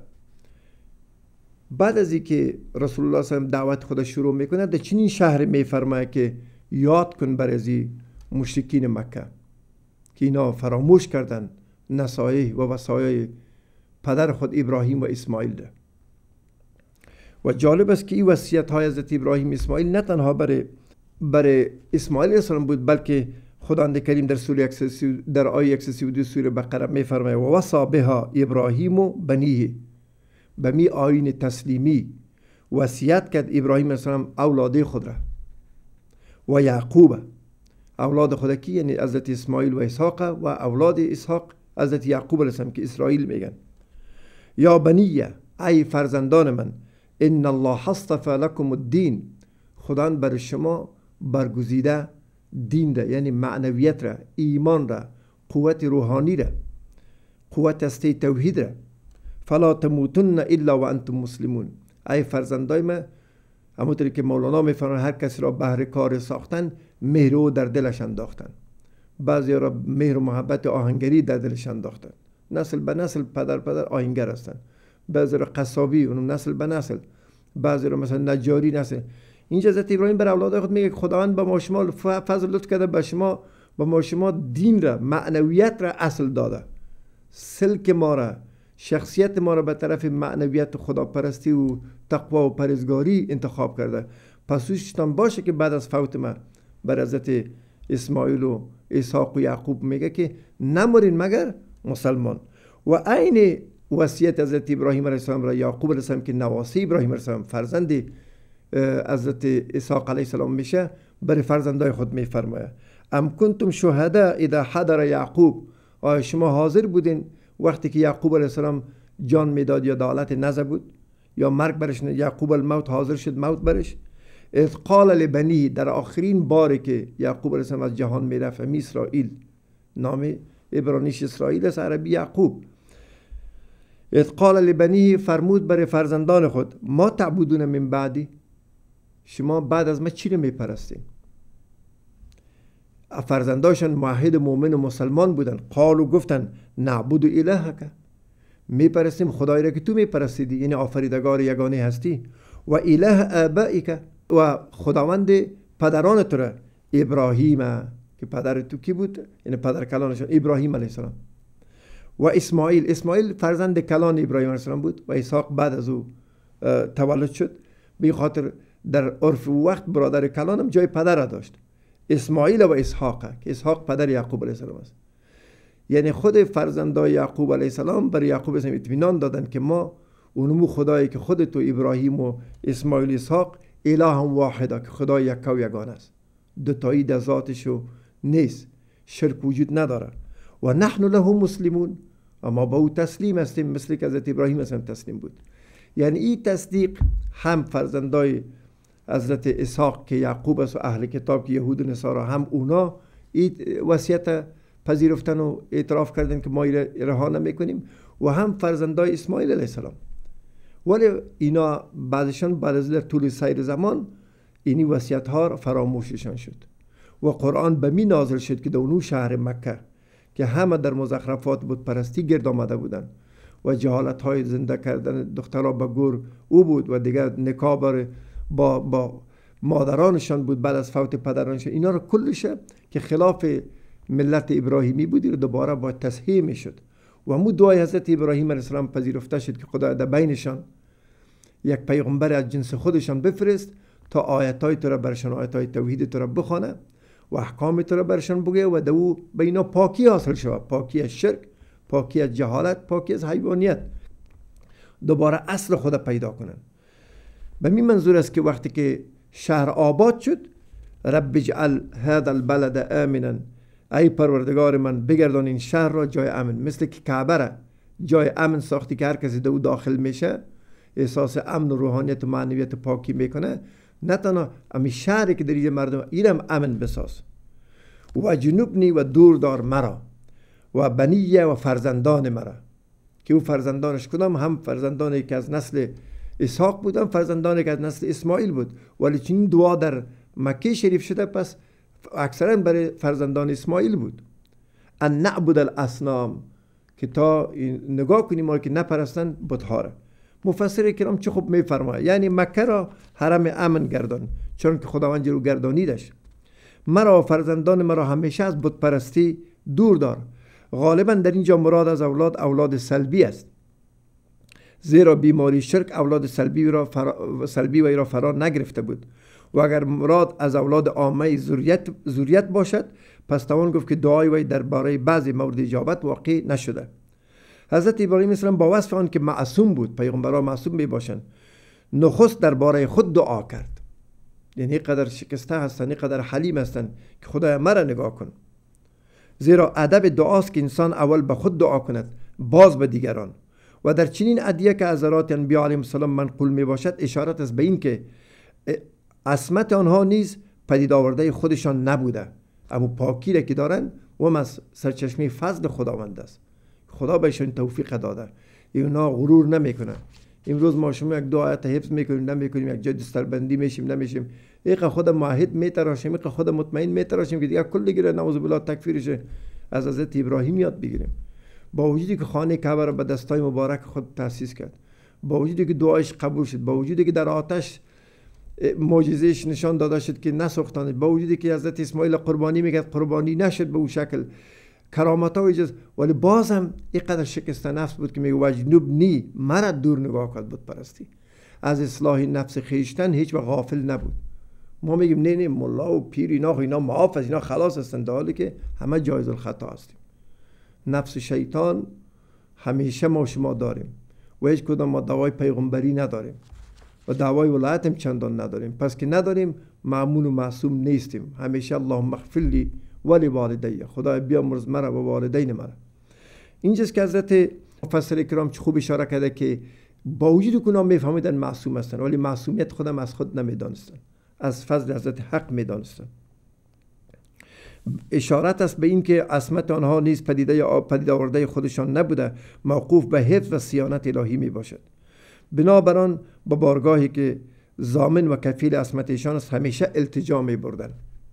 بعد از اینکه رسول الله صلی الله علیه و دعوت خود شروع میکنه، در چنین شهر میفرماید که یاد کن بر از مشرکین مکه که اینا فراموش کردن نصایح و وصایای پدر خود ابراهیم و اسماعیل ده. و جالب است که این وصیت های حضرت ابراهیم اسماعیل نه تنها برای اسماعیل علیه السلام بود، بلکه خداوند کریم در آیه 132 سوره بقره میفرماید و وصی بها ابراهیم و بنیه، به می آیین تسلیمی وصیت کرد ابراهیم علیه السلام اولاد خود را و یعقوب اولاد خود کی، یعنی حضرت اسماعیل و اسحاق و اولاد اسحاق حضرت یعقوب علیه السلام که اسرائیل میگن. یا بنیه ای فرزندان من، ان الله اصطفى لكم الدین، خداوند بر شما برگزیده دین را، یعنی معنویت را، ایمان را، قوت روحانی را، قوت هسته توحید را. فلا تموتن الا وانتم مسلمون، ای فرزندای من، همونطوری که مولانا میفرماید هر کسی را بهر کار ساختن مهر او در دلش انداختن. بعضی را مهر و محبت آهنگری در دلش انداختن، نسل به نسل پدر آهنگر هستن. بعضی را قصابی، اونم نسل به نسل. بعضی را مثلا نجاری نسل. اینجا حضرت ابراهیم بر اولاد خود میگه خداوند به ما شما فضل لطف کرده، به ما شما دین را، معنویت را اصل داده، سلک ما را، شخصیت ما را به طرف معنویت خداپرستی و تقوا و پرهیزگاری انتخاب کرده. پس یادتان باشه که بعد از فوت ما بر حضرت اسماعیل و اسحاق و یعقوب میگه که نمرین مگر مسلمان. و عین وصیت حضرت ابراهیم علیه السلام را یعقوب علیه السلام که نواسی ابراهیم علیه السلام فرزند حضرت اسحاق علیه السلام میشه، برای فرزندای خود میفرماید ام کنتم شهدا اذا حضر یعقوب، آیا شما حاضر بودین وقتی که یعقوب علیه السلام جان میداد یا در حالت نزع بود یا مرگ برش، یعقوب الموت حاضر شد موت برش. اذ قال لبنی، در آخرین باری که یعقوب علیه السلام از جهان میرفت، اسرائیل، نام عبرانیش اسرائیل است، عربی یعقوب. اذ قال لبنی، فرمود برای فرزندان خود ما تعبدون من بعدی، شما بعد از من چی رو میپرستین؟ فرزنداشان موحد مومن و مسلمان بودن. قالو گفتن نعبد الهک، میپرستیم خدایی را که تو میپرستیدی، یعنی آفریدگار یگانه هستی، و اله آبائک، و خداوند پدران تو را، ابراهیم که پدر تو کی بود، یعنی پدر کلانشان ابراهیم علیه السلام، و اسماعیل فرزند کلان ابراهیم علیه السلام بود و اسحاق بعد از او تولد شد. به خاطر در عرف وقت برادر کلان هم جای پدر را داشت، اسماعیل و اسحاق، که اسحاق پدر یعقوب علیه السلام است. یعنی خود فرزندای یعقوب علیه السلام برای یعقوب علیه السلام اطمینان دادن که ما اونمو خدایی که خود تو ابراهیم و اسماعیل و اسحاق اله واحده، که خدای یکا و یگانه است، دوتایی در ذاتشو نیست، شرک وجود نداره. و نحن له مسلمون، اما با او تسلیم هستیم، مثل که حضرت ابراهیم هم تسلیم بود. یعنی این تصدیق هم فرزندای حضرت اسحاق که یعقوب است و اهل کتاب که یهود و نصارا، هم اونا این وصیت پذیرفتن و اعتراف کردن که ما رها نمیکنیم، و هم فرزندای اسماعیل علیه السلام. ولی اینا بعدشان بعد از طول سیر زمان اینی وصیت ها فراموششان شد و قرآن به می نازل شد که در اونو شهر مکه که همه در مزخرفات بود پرستی گرد آمده بودن و جهالت های زنده کردن دخترها به گور او بود و دیگر نکاح با مادرانشان بود بعد از فوت پدرانشان. اینا رو کلش که خلاف ملت ابراهیمی بود رو دوباره باید تصحیح می شد و همون دعای حضرت ابراهیم علیه السلام پذیرفته شد که خدا در بینشان یک پیغمبر از جنس خودشان بفرست تا آیتای تو را برشان، آیتای توحید تو را بخوانه و احکام تو را برشان بگه و دو بینا پاکی حاصل شود، پاکی از شرک، پاکی از جهالت، پاکی از حیوانیت، دوباره اصل خود پیدا کنن. به می منظور است که وقتی که شهر آباد شد، رب اجعل هذا البلد آمنا، ای پروردگار من بگردان این شهر را جای امن، مثل که کعبه را جای امن ساختی که هر کسی دو داخل میشه احساس امن و روحانیت و معنویت پاکی میکنه، نه تنها امی شهری که در اینجا مردم اینم امن بساز. و جنوبنی و دور دار مرا و بنیه و فرزندان مرا، که او فرزندانش کدام؟ هم فرزندانی که از نسل اسحاق بودن، فرزندانی که از نسل اسماعیل بود، ولی چون دعا در مکه شریف شده پس اکثرا برای فرزندان اسماعیل بود. ان نعبد الاصنام، که تا نگاه کنیم ما که نپرستن بت‌ها را. مفسر کرام چه خوب میفرماید، یعنی مکه را حرم امن گردان، چون که خداوند رو گردانیدش. مرا فرزندان مرا همیشه از بت پرستی دور دار. غالبا در اینجا مراد از اولاد سلبی است، زیرا بیماری شرک اولاد سلبی و ای را فرا نگرفته بود. و اگر مراد از اولاد عامه ذریت باشد، پس توان گفت که دعای وی درباره بعضی مورد اجابت واقع نشده. حضرت ابراهیم اسلام با وصف آن که معصوم بود، پیغمبران معصوم می باشند، نخست درباره خود دعا کرد. یعنی قدر شکسته هستند، قدر حلیم هستند که خدای مرا نگاه کن. زیرا ادب دعاست که انسان اول به خود دعا کند، باز به دیگران. و در چنین ادعیه که از حضرات انبیاء علیهم السلام منقول می باشد، اشارت است به این که عصمت آنها نیز پدید آورده خودشان نبوده، اما پاکی را که دارن و از سرچشمه فضل خداوند است. خدا بهشون توفیق داده، اینا غرور نمیکنن. امروز ما شما یک دو آیت حفظ میکنیم نمیکنیم، یک جای دستربندی میشیم نمیشیم، یک خود معاهد میتراشیم، یک خود مطمئن میتراشیم که دیگه کل دیگه نعوذ بالله تکفیرش از حضرت ابراهیم یاد بگیریم. با وجودی که خانه کعبه را به دستای مبارک خود تأسیس کرد، با وجودی که دعایش قبول شد، با وجودی که در آتش معجزه‌اش نشان داده شد که نسوختند، با وجودی که حضرت اسماعیل قربانی میکرد قربانی نشد به اون شکل، کرامت ها اجاز، ولی بازم اینقدر شکسته نفس بود که میگه وجنوب نی، مرا دور نگاه کرد بود پرستی. از اصلاح نفس خیشتن هیچ وقت غافل نبود. ما میگیم نه ملا و پیر اینا معاف است، اینا خلاص هستند، در حالی که همه جایز الخطا هستیم. نفس شیطان همیشه ما شما داریم و هیچ کدام ما دوای پیغمبری نداریم و دعوای ولایت هم چندان نداریم. پس که نداریم مأمون و معصوم نیستیم. همیشه اللهم اغفر لی ولی والدی، خدای بیامرز مرا و والدین مرا. اینجاست که حضرت مفسر کرام چه خوب اشاره کرده که با وجود که اونا میفهمیدن معصوم هستن، ولی معصومیت خودم از خود نمیدانستن، از فضل حضرت حق میدانستن. اشارت است به این که عصمت آنها نیز پدید آورده خودشان نبوده، موقوف به حفظ و صیانت الهی می باشد. بنابراین با بارگاهی که ضامن و کفیل عصمت ایشان است همیشه التجا می بردن.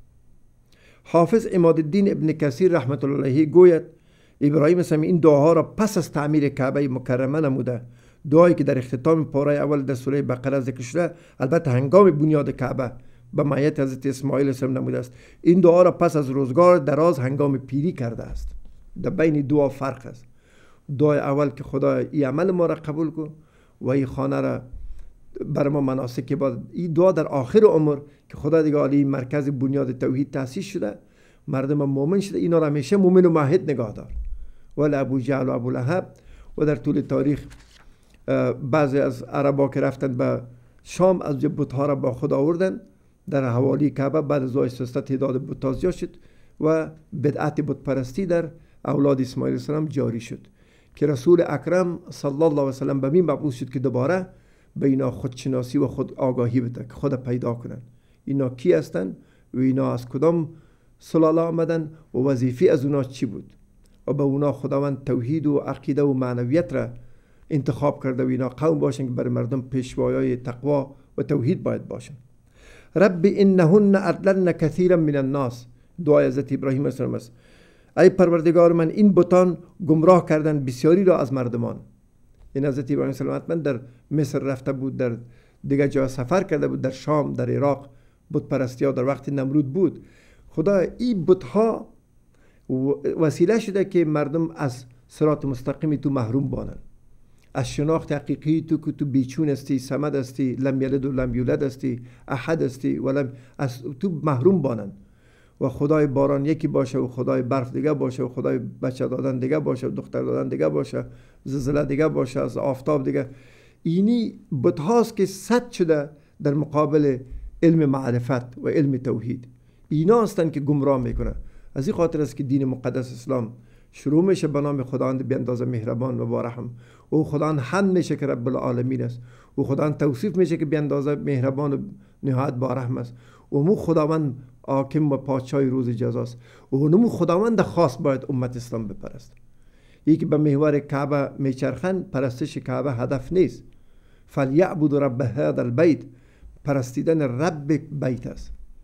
حافظ عمادالدین ابن کثیر رحمت الله علیه گوید ابراهیم اسلام این دعاها را پس از تعمیر کعبه مکرمه نموده. دعایی که در اختتام پاره اول در سوره بقره ذکر شده، البته هنگام بنیاد کعبه به معیت حضرت اسماعیل اسلام نموده است. این دعا را پس از روزگار دراز هنگام پیری کرده است. در بین دعا فرق است. دعای اول که خدا این عمل ما را قبول کن و این خانه را بر ما مناسک بعد، این دعا در آخر عمر که خدا دیگه علی مرکز بنیاد توحید تأسیس شده، مردم مومن شده، اینا را همیشه مومن و موحد نگاه دار. ولی ابو جهل و ابو لهب و در طول تاریخ بعضی از عربا که رفتن به شام از بت‌ها را با خود آوردن در حوالی کعبه، بعد از آهسته تعداد بت‌ها زیاد شد و بدعت بت پرستی در اولاد اسماعیل السلام جاری شد که رسول اکرم صلی الله علیه و سلم به این مبعوث شد که دوباره به اینا خودشناسی و خود آگاهی بده که خود پیدا کنن اینا کی هستن و اینا از کدام سلاله آمدن و وظیفه از اونا چی بود و به اونا خداوند توحید و عقیده و معنویت را انتخاب کرده و اینا قوم باشن که برای مردم پیشوایای تقوا و توحید باید باشن. رب انهن اضللن کثیرا من الناس، دعای حضرت ابراهیم السلام است. ای پروردگار من این بتان گمراه کردن بسیاری را از مردمان. این حضرت ابراهیم السلام من در مصر رفته بود، در دیگه جا سفر کرده بود، در شام، در عراق بت پرستی ها در وقت نمرود بود. خدا این بتها وسیله شده که مردم از صراط مستقیمی تو محروم بانن، از شناخت حقیقی تو که تو بیچون استی، صمد استی، لم یلد و لم یولد استی، احد استی و از تو محروم بانن و خدای باران یکی باشه و خدای برف دیگه باشه و خدای بچه دادن دیگه باشه و دختر دادن دیگه باشه، زلزله دیگه باشه، از آفتاب دیگه. اینی بت‌هاست که صد شده در مقابل علم معرفت و علم توحید. اینا هستند که گمراه میکنه. از این خاطر است که دین مقدس اسلام شروع میشه به نام خداوند بی‌اندازه مهربان و بارحم. او خداوند حمد میشه که رب العالمین است. او خداوند توصیف میشه که بی‌اندازه مهربان و نهایت بارحم است. او مو خداوند حاکم و پادشاه روز جزاست. او نمو خداوند خاص باید امت اسلام بپرست. یکی به محور کعبه میچرخن، پرستش کعبه هدف نیست. فلیعبد رب هذا البیت، پرستیدن رب بیت است.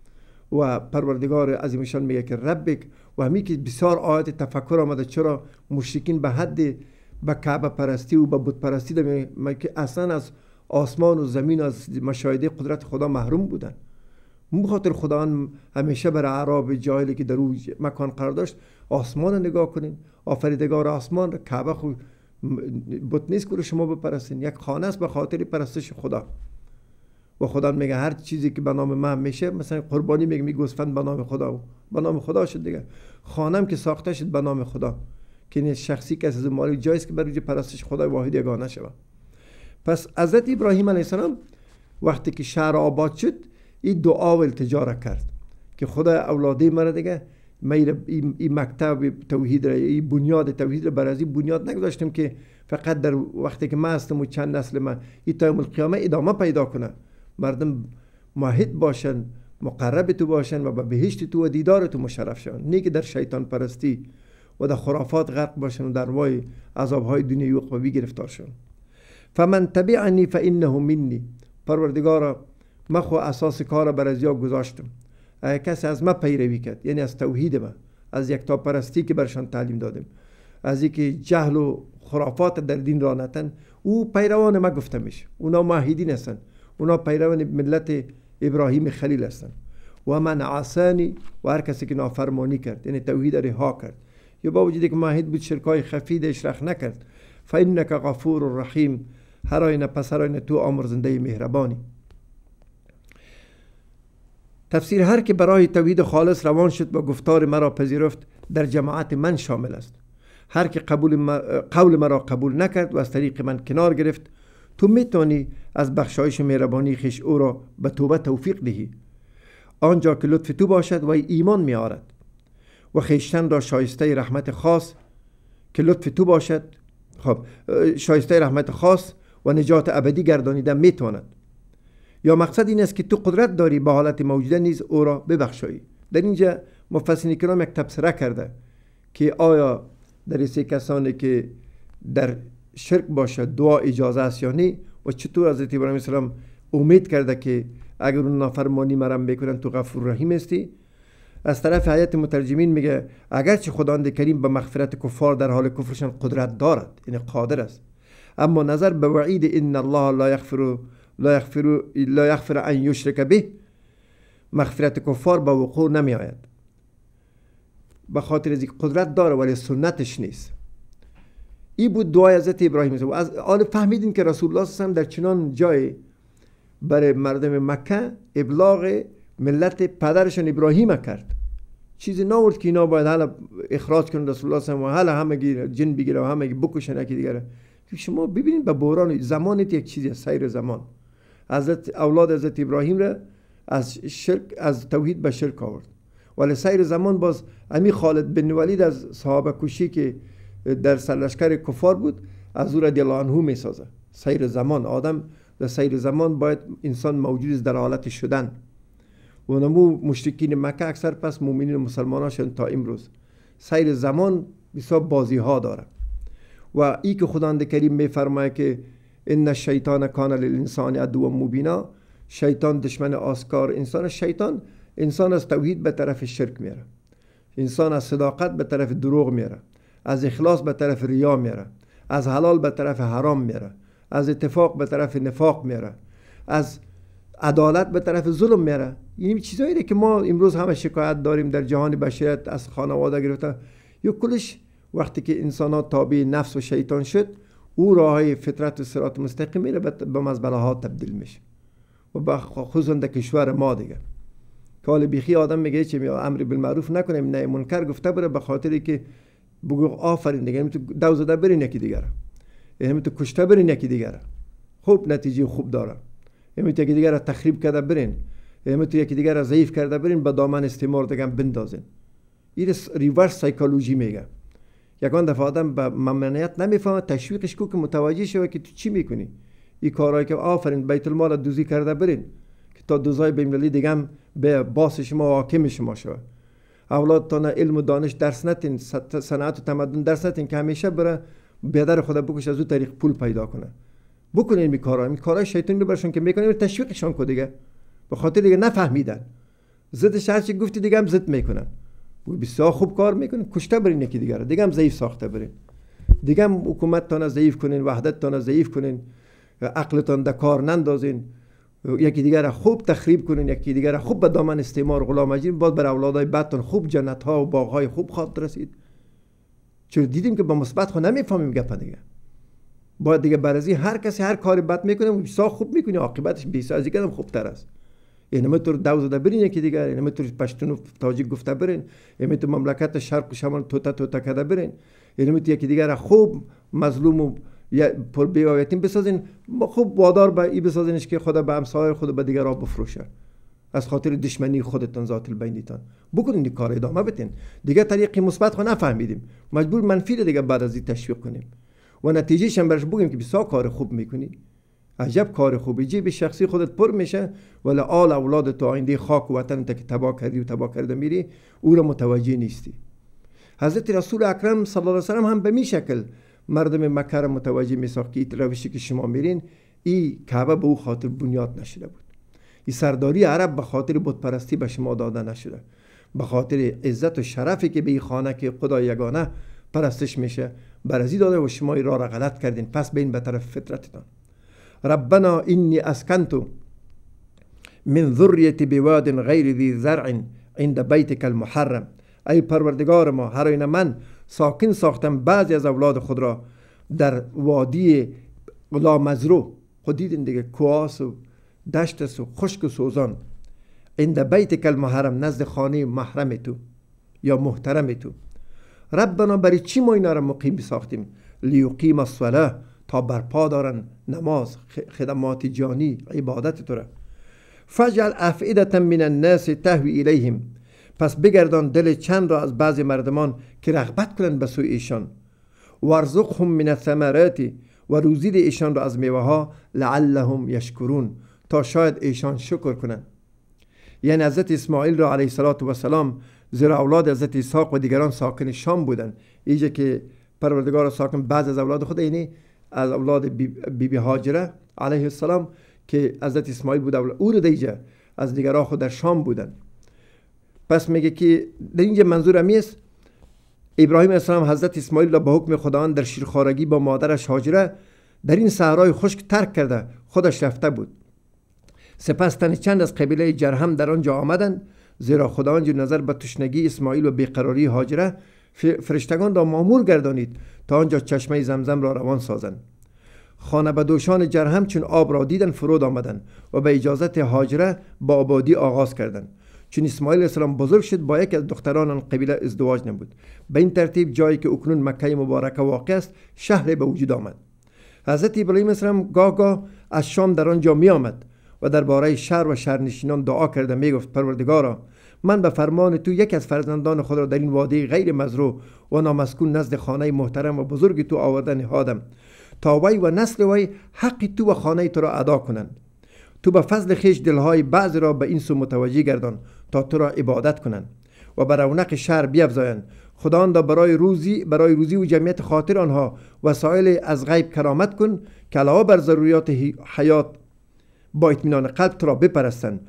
و پروردگار عظیمشان میگه که ربک، و همین که بسیار آیات تفکر آمده چرا مشرکین به حد به کعبه پرستی و به بت پرستی که اصلا از آسمان و زمین از مشاهده قدرت خدا محروم بودن. بخاطر خدا همیشه برای اعراب جاهلی که در اون مکان قرار داشت آسمان رو نگاه کنین، آفریدگار آسمان، کعبه خود بت نیست که شما بپرستین، یک خانه است به خاطر پرستش خدا. و خدا میگه هر چیزی که به نام من میشه، مثلا قربانی میگه گوسفند به نام خدا، به نام خدا شد دیگه. خانم که ساخته شد به نام خدا، که این شخصی که از مالی جایست که برای پرستش خدا واحد یگانه شود. پس حضرت ابراهیم علیه السلام وقتی که شهر آباد شد، این دعا و التجا کرد که خدا اولادی مرا دیگه، این مکتب توحید را، این بنیاد توحید را برای این بنیاد نگذاشتم که فقط در وقتی که من هستم و چند نسل من این تا یوم القیامه ادامه پیدا کنه، مردم موحد باشن، مقرب تو باشن و به بهشت تو و دیدار تو مشرف شون، نه که در شیطان پرستی و در خرافات غرق باشن و در وای عذابهای دنیوی و عقبی گرفتار شون. فمن تبعنی فانه منی، پروردگارا من خو اساس کار بر از یا گذاشتم، اگه کسی از من پیروی کرد، یعنی از توحید من، از یکتا پرستی که برشان تعلیم دادم، از اینکه جهل و خرافات در دین را نتن، او پیروان ما گفته میشه. اونا موحدین هستن، اونا پیروان ملت ابراهیم خلیل هستن. و من عصانی، و هر کسی که نافرمانی کرد، یعنی توحید رها کرد یا با وجودی که موحد بود شرکای خفی دش رخ نکرد، فانک غفور رحیم، هر آینه پس هر آینه تو آمرزنده مهربانی. تفسیر هر که برای توحید خالص روان شد و گفتار مرا پذیرفت در جماعت من شامل است. هر که قول مرا قبول نکرد و از طریق من کنار گرفت، تو میتونی از بخشایش و مهربانی خویش او را به توبه توفیق دهی، آنجا که لطف تو باشد و ایمان می آرد، و خویشتن را شایسته رحمت خاص که لطف تو باشد، خب شایسته رحمت خاص و نجات ابدی گردانیده میتواند. یا مقصد این است که تو قدرت داری به حالت موجوده نیز او را ببخشایی. در اینجا مفسرین کرام یک تبصره کرده که آیا در سه کسانی که در شرک باشه دعا اجازه است یا نه، و چطور حضرت ابراهیم السلام امید کرده که اگر اون نافرمانی مرم بکنن تو غفور رحیم هستی. از طرف هیئت مترجمین میگه اگرچه خداوند کریم به مغفرت کفار در حال کفرشان قدرت دارد، یعنی قادر است، اما نظر به وعید ان الله لا یغفر ان یشرک به، مغفرت کفار به وقوع نمی آید، به خاطر از قدرت داره ولی سنتش نیست. این بود دعای حضرت ابراهیم. و از آن فهمیدین که رسول الله صلی الله علیه و در چنان جای برای مردم مکه ابلاغ ملت پدرشان ابراهیم کرد، چیزی نورد که اینا باید حالا اخراج کنن رسول الله صلی الله علیه و حالا همه جن بگیره و همه بکشن یکی دیگه. شما ببینید به بحران زمانت یک چیزی سیر زمان، اولاد حضرت ابراهیم را از شرک، از توحید به شرک آورد، ولی سیر زمان باز امی خالد بن ولید از صحابه کشی که در سرلشکر کفار بود از او رضی الله عنه می سازه. سیر زمان، آدم در سیر زمان باید انسان موجود در حالت شدن. و نمو مشرکین مکه اکثر پس مومنین و مسلماناشون تا امروز سیر زمان بسیار بازی ها داره. و ای که خداوند کریم می فرماید که ان الشیطان کان للانسان عدوا مبینا، شیطان دشمن آشکار انسان انسان از توحید به طرف شرک میره، انسان از صداقت به طرف دروغ میره، از اخلاص به طرف ریا میره، از حلال به طرف حرام میره، از اتفاق به طرف نفاق میره، از عدالت به طرف ظلم میره. این چیزایی که ما امروز همه شکایت داریم در جهان بشریت، از خانواده گرفته یا کلش، وقتی که انسان ها تابع نفس و شیطان شد، او راه فطرت و صراط مستقیم میره به مزبله ها تبدیل میشه. و خصوصا در کشور ما دیگه که حال بیخی آدم میگه چه امر بالمعروف نکنیم نه منکر گفته بره، به خاطری که بگو آفرین دیگه، تو دو زده برین یکی دیگه، یعنی تو کشته برین یکی دیگه، خوب نتیجه خوب داره، یعنی تو یکی دیگه را تخریب کرده برین، یعنی تو یکی دیگه را ضعیف کرده برین به دامن استعمار دیگه بندازین. این ریورس سایکولوژی میگه. یکان دفعه آدم به ممنوعیت نمیفهمه، تشویقش کو که متوجه شوه که تو چی میکنی. این کارهایی که آفرین بیت المال دوزی کرده برین که تا دوزای بین‌المللی دیگه هم به باس شما و حاکم شما شوه. اولادتان علم و دانش درس نتین، صنعت و تمدن درس نتین که همیشه بره بیادر خدا بکش از او طریق پول پیدا کنه. بکنین این کارهای شیطانی رو برشون که میکنین تشویقشان کو دیگه، به خاطر دیگه نفهمیدن. ضدش هر چی گفتی دیگه هم ضد میکنن. بسیار خوب کار میکنن، کشته برین یکی دیگه، دیگه هم ضعیف ساخته برین، دیگه هم حکومتتان ضعیف کنین، وحدتتان ضعیف کنین، عقلتان در کار نندازین، یکی دیگر را خوب تخریب کنین، یکی دیگر را خوب به دامن استعمار غلام اجین، باز بر اولادای بعدتان خوب جنت ها و باغ های خوب خواهد رسید. چون دیدیم که با مثبت خود نمیفهمیم گپ دیگه. باید دیگه برازی هر کسی هر کاری بد میکنه بسیار خوب میکنه، عاقبتش بسیار از دیگه هم خوبتر است. اینم تو دو زده برین یکی دیگر، اینم تو پشتون و تاجیک گفته برین، اینم تو مملکت شرق و شمال توتا کرده برین، اینم تو یکی دیگر خوب مظلوم و پر بی‌آیتین بسازین، خوب وادار به این بسازینش که خدا به همسایه خود به دیگر آب بفروشه از خاطر دشمنی خودتان ذات البینیتان. بکنین این کار ادامه بدین دیگه. طریق مثبت خو نفهمیدیم، مجبور منفی رو دیگه بعد از این تشویق کنیم و نتیجهش هم برش بگیم که بسیار کار خوب میکنی، عجب کار خوبی، جیب شخصی خودت پر میشه ولی آل اولاد تو آینده خاک و وطن تا که تباه کردی و تباه کرده میری او رو متوجه نیستی. حضرت رسول اکرم صلی الله علیه و سلم هم به می شکل مردم مکه را متوجه میساخت که این روشی که شما میرین این کعبه به او خاطر بنیاد نشده بود، این سرداری عرب به خاطر بت پرستی به شما داده نشده، به خاطر عزت و شرفی که به این خانه که خدا یگانه پرستش میشه برازی داده و شما این راه را غلط کردین، پس بین به طرف فطرتتان. ربنا اینی اسکنت من ذریتی بواد غیر ذی زرع عند بیتک المحرم. ای پروردگار ما، هر آینه من ساکن ساختم بعضی از اولاد خود را در وادی لامزرو، خود دیدین دیگه کواس و دشت و خشک و سوزان، عند بیتک المحرم نزد خانه محرم تو یا محترم تو. ربنا برای چی ما اینا را مقیم ساختیم؟ لیقیم الصلاه، تا برپا دارن نماز، خدمات جانی، عبادت تو را. فجعل افئدة من الناس تهوی الیهم، پس بگردان دل چند را از بعض مردمان که رغبت کنند به سوی ایشان. وارزقهم من الثمرات، و روزید ایشان را از میوه ها، لعلهم یشکرون، تا شاید ایشان شکر کنند. یعنی حضرت اسماعیل را علیه السلام زیرا اولاد حضرت اسحاق و دیگران ساکن شام بودند، اینجا که پروردگار ساکن بعض از اولاد خود، یعنی از اولاد بی هاجره علیه السلام که حضرت اسماعیل بود او رو دیجا از دیگران خود در شام بودند. پس میگه که در اینجا منظور امیست ابراهیم السلام حضرت اسماعیل را به حکم خداوند در شیرخوارگی با مادرش هاجره در این صحرای خشک ترک کرده خودش رفته بود. سپس تن چند از قبیله جرهم در آنجا آمدند، زیرا خداوند نظر به تشنگی اسماعیل و بیقراری هاجره فرشتگان را مامور گردانید تا آنجا چشمه زمزم را روان سازند. خانه بدوشان جرهم چون آب را دیدن فرود آمدند و به اجازت هاجره با آبادی آغاز کردند. چون اسماعیل السلام بزرگ شد با یک از دختران آن قبیله ازدواج نمود. به این ترتیب جایی که اکنون مکه مبارکه واقع است شهر به وجود آمد. حضرت ابراهیم السلام گاه گاه از شام در آنجا می آمد و درباره شهر و شهرنشینان دعا کرده می گفت پروردگارا، من به فرمان تو یک از فرزندان خود را در این وادی غیر مزروع و نامسکون نزد خانه محترم و بزرگ تو آورده نهادم تا وی و نسل وی حق تو و خانه تو را ادا کنند. تو به فضل خویش دلهای بعض را به این سو متوجه گردان تا تو را عبادت کنند و بر رونق شهر بیفزایند. خداوند برای روزی و جمعیت خاطر آنها وسایل از غیب کرامت کن که علاوه بر ضروریات حیات با اطمینان قلب تو را بپرستند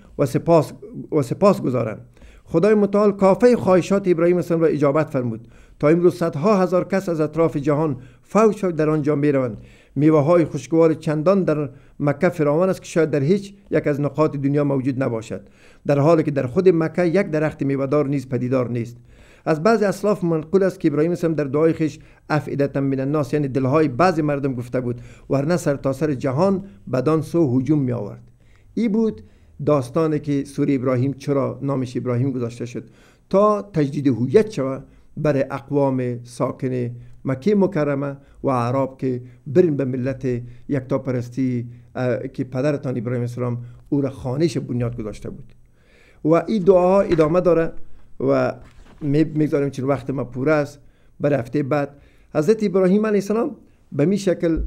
و سپاس گذارند. خدای متعال کافه خواهشات ابراهیم السلام را اجابت فرمود تا امروز صدها هزار کس از اطراف جهان فوج در آنجا می روند. میوه های خوشگوار چندان در مکه فراوان است که شاید در هیچ یک از نقاط دنیا موجود نباشد، در حالی که در خود مکه یک درخت میوه‌دار نیز پدیدار نیست. از بعضی اسلاف منقول است که ابراهیم السلام در دعای خویش افئدة من الناس، یعنی دلهای بعضی مردم گفته بود، ورنه سرتاسر جهان بدان سو هجوم می آورد. این بود داستانی که سوره ابراهیم چرا نامش ابراهیم گذاشته شد، تا تجدید هویت شود برای اقوام ساکن مکه مکرمه و اعراب که برین به ملت یکتا پرستی که پدرتان ابراهیم السلام او را خانهش بنیاد گذاشته بود. و این دعاها ادامه داره و میگذاریم چون وقت ما پوره است. برای هفته بعد حضرت ابراهیم علیه السلام به می شکل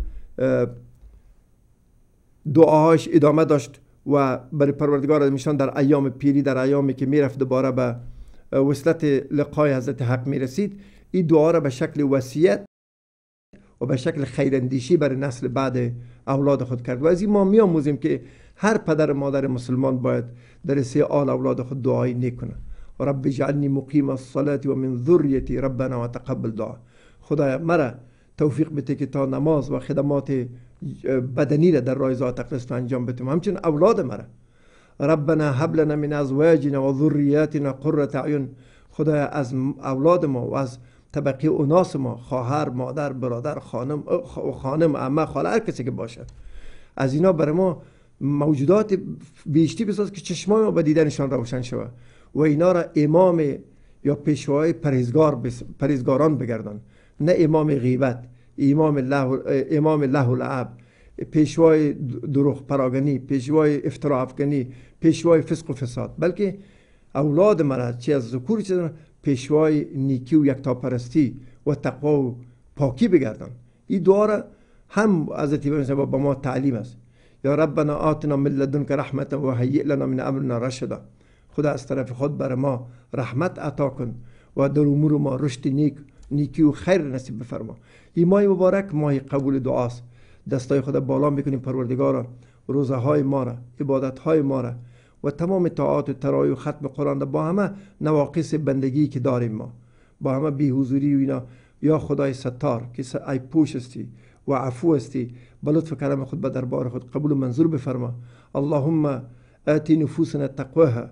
دعاهاش ادامه داشت و برای پروردگار میشان در ایام پیری، در ایامی که میرفت دوباره به وصلت لقای حضرت حق میرسید، این دعا را به شکل وصیت و به شکل خیراندیشی برای نسل بعد اولاد خود کرد. و از این ما میآموزیم که هر پدر و مادر مسلمان باید در رسیه آل اولاد خود دعای نیک کنه. رب اجعلنی مقیم الصلاة و من ذریتی ربنا و تقبل دعا. خدایا مرا توفیق بده که تا نماز و خدمات بدنی را در راه ذات اقدس انجام بدم، همچنین اولاد مرا. ربنا هب لنا من ازواجنا و ذریاتنا قرة اعین. خدایا از اولاد ما و از طبقه اوناس ما، خواهر، مادر، برادر، خانم، عمه، خاله، هر کسی که باشد، از اینا برای ما موجودات بیشتی بساز که چشمای ما به دیدنشان روشن شود و اینا را امام یا پیشوای پرهیزگاران بگردان، نه امام غیبت، امام له و لعب، پیشوای دروغ پراگنی، پیشوای افترا افکنی، پیشوای فسق و فساد، بلکه اولاد مرا چه از ذکور چه پیشوای نیکی و یکتاپرستی و تقوا و پاکی بگردان. این دعا را هم حضرت ابراهیم با ما تعلیم است. یا ربنا آتنا من لدنک رحمتا و هیئ لنا من امرنا رشدا. خدا از طرف خود بر ما رحمت عطا کن و در امور ما رشد نیکی و خیر نصیب بفرما. این ماه مبارک ماه قبول دعاست. دستای خدا بالا میکنیم پروردگارا، روزه های ما را، عبادت های ما را و تمام طاعات و تراویح و ختم قرآن با همه نواقص بندگی که داریم ما، با همه بی حضوری و اینا، یا خدای ستار که ای پوش استی و عفو استی، به لطف کرم خود به دربار خود قبول و منظور بفرما. اللهم آتی نفوسنا تقواها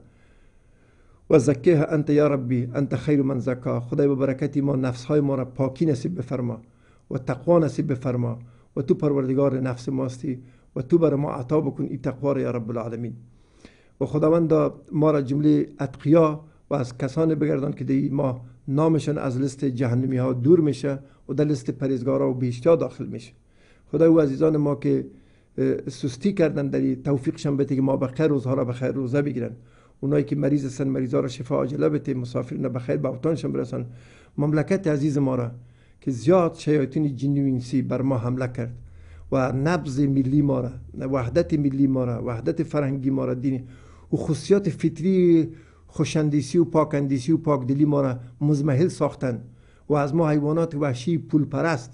و زکیها انت یا ربی انت خیر من زکا. خدای به برکتی ما نفس های ما را پاکی نصیب بفرما و تقوا نصیب بفرما و تو پروردگار نفس ماستی و تو بر ما عطا بکن این تقوا را یا رب العالمین. و خداوند ما را جمله اتقیا و از کسان بگردان که دی ما نامشان از لیست جهنمی ها دور میشه و در لیست پرهیزگارا و بهشتیا داخل میشه. خدای و عزیزان ما که سستی کردن در توفیقشان بده که ما بخیر روزها را بخیر روزه بگیرن، اونایی که مریض هستن مریضا را شفا عاجله بده، مسافرین بخیر به اوطانشان برسن. مملکت عزیز ما را که زیاد شیاطین جنی و انسی بر ما حمله کرد و نبض ملی ما را، وحدت ملی ما را، وحدت فرهنگی ما را، دین و خصوصیات فطری خوشندیسی و پاکندیسی و پاکدلی ما را مزمحل ساختن و از ما حیوانات وحشی پول پرست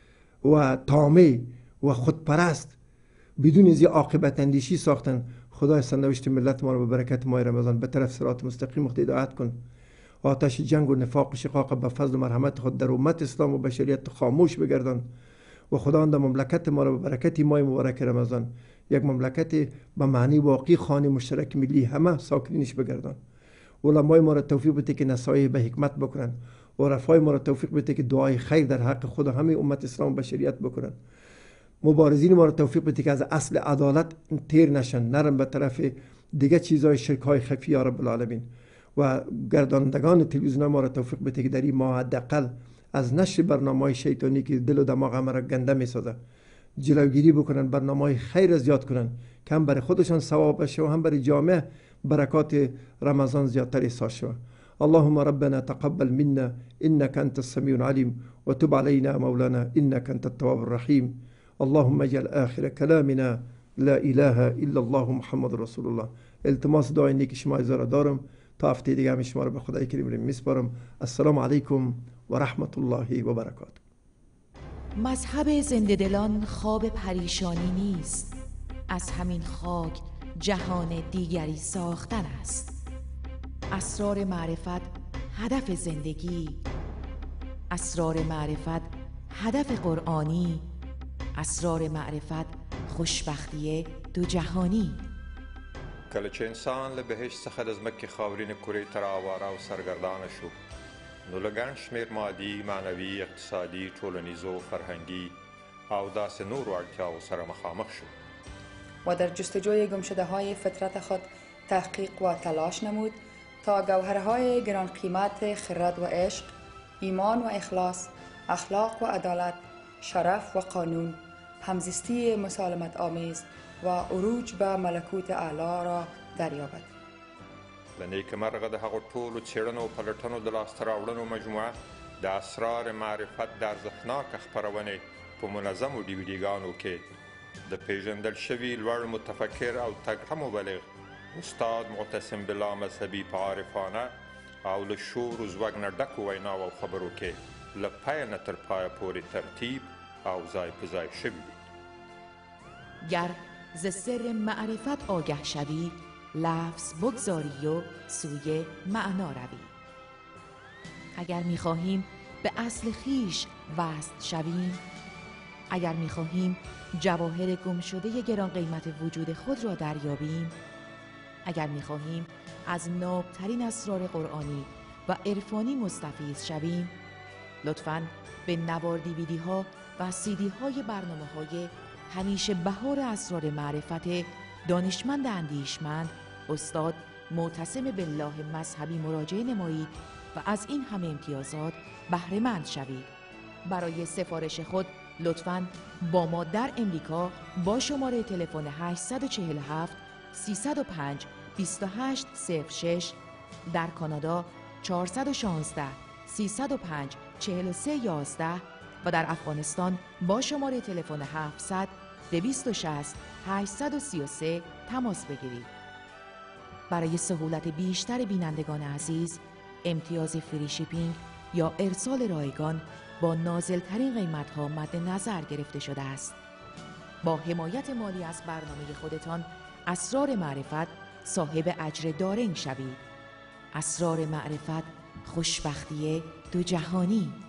و طامع و خودپرست بدون از عاقبت اندیشی ساختن. خدای سرنوشت ملت ما را به برکت ماه رمضان به طرف صراط مستقیم خود هدایت کن. آتش جنگ و نفاق و شقاق به فضل و مرحمت خود در امت اسلام و بشریت خاموش بگردان و خداوند مملکت ما را به برکت ماه مبارک رمضان یک مملکت به معنی واقعی خانه مشترک ملی همه ساکنینش بگردان. علمای ما را توفیق بده که نصایح به حکمت بکنن و رفای ما را توفیق بده که دعای خیر در حق خود همه امت اسلام و بشریت بکنن. مبارزین ما را توفیق بده که از اصل عدالت تیر نشن، نرم به طرف دیگه چیزای شرک های خفی یا رب العالمین. و گردانندگان تلویزیون ما را توفیق بده که در این ماه حداقل از نشر برنامه‌های شیطانی که دل و دماغ ما را گنده می‌سازه جلوگیری بکنن، برنامه‌های خیر زیاد کنن که هم برای خودشان ثواب بشه و هم برای جامعه برکات رمضان زیادتر احساس شود. اللهم ربنا تقبل منا انك انت السميع العليم وتب علينا مولانا انك انت التواب الرحيم. اللهم اجعل آخر كلامنا لا اله الا الله محمد رسول الله. التماس دعای نیک شما را دارم تا هفته دیگه هم شما را به خدای کریم میسپارم. السلام علیکم و رحمت الله و برکاته. مذهب زنده دلان خواب پریشانی نیست، از همین خاک جهان دیگری ساختن است. اسرار معرفت هدف زندگی، اسرار معرفت هدف قرآنی، اسرار معرفت خوشبختی دو جهانی. کله چې انسان له بهشت څخه د ځمکې خاورینې کورې ته راواره او سرګردانه شو، نو له ګڼ شمېر مادي، معنوي، اقتصادي، ټولنیزو، فرهنګي او داسې نورو اړتیاو سره مخامخ شو و در جستجوی گمشده‌های فطرت خود تحقیق و تلاش نمود تا گوهرهای گران قیمت خرد و عشق، ایمان و اخلاص، اخلاق و عدالت، شرف و قانون، همزیستی مسالمت آمیز و عروج به ملکوت اعلی را دریابد. له نیکمرغه د هغو ټولو څېړنو او پلټنو د لاسته راوړنو مجموعه د اسرار معرفت د ارزښتناکه خپرونې په منظمو ډیویډیګانو کې د پیژندل شوي لوړ متفکر او تکړه مبلغ استاد معتصم بالله مذهبي په عارفانه او له شور و زوږ نه ډکو ویناو او خبرو کې له پیل نه تر پایه پورې ترتیب او ځای په ځای شوي دي. گر ز سر معرفت آگه شوی، لفظ بگذاری و سوی معنا روی. اگر می‌خواهیم به اصل خویش وصل شویم، اگر می‌خواهیم جواهر گم شده گران قیمت وجود خود را دریابیم، اگر می‌خواهیم از نابترین اسرار قرآنی و عرفانی مستفیض شویم، لطفاً به نوار دیویدی ها و سیدی های برنامه های همیشه بهار اسرار معرفت دانشمند اندیشمند استاد معتصم بالله مذهبی مراجعه نمایید و از این همه امتیازات بهره مند شوید. برای سفارش خود لطفاً با ما در امریکا با شماره تلفن 847 305 2806، در کانادا 416 305 4311 و در افغانستان با شماره تلفن 700 260 833 تماس بگیرید. برای سهولت بیشتر بینندگان عزیز، امتیاز فری شیپینگ یا ارسال رایگان با نازلترین قیمت‌ها مد نظر گرفته شده است. با حمایت مالی از برنامه خودتان، اسرار معرفت صاحب اجر دارین شوید. اسرار معرفت، خوشبختی دو جهانی.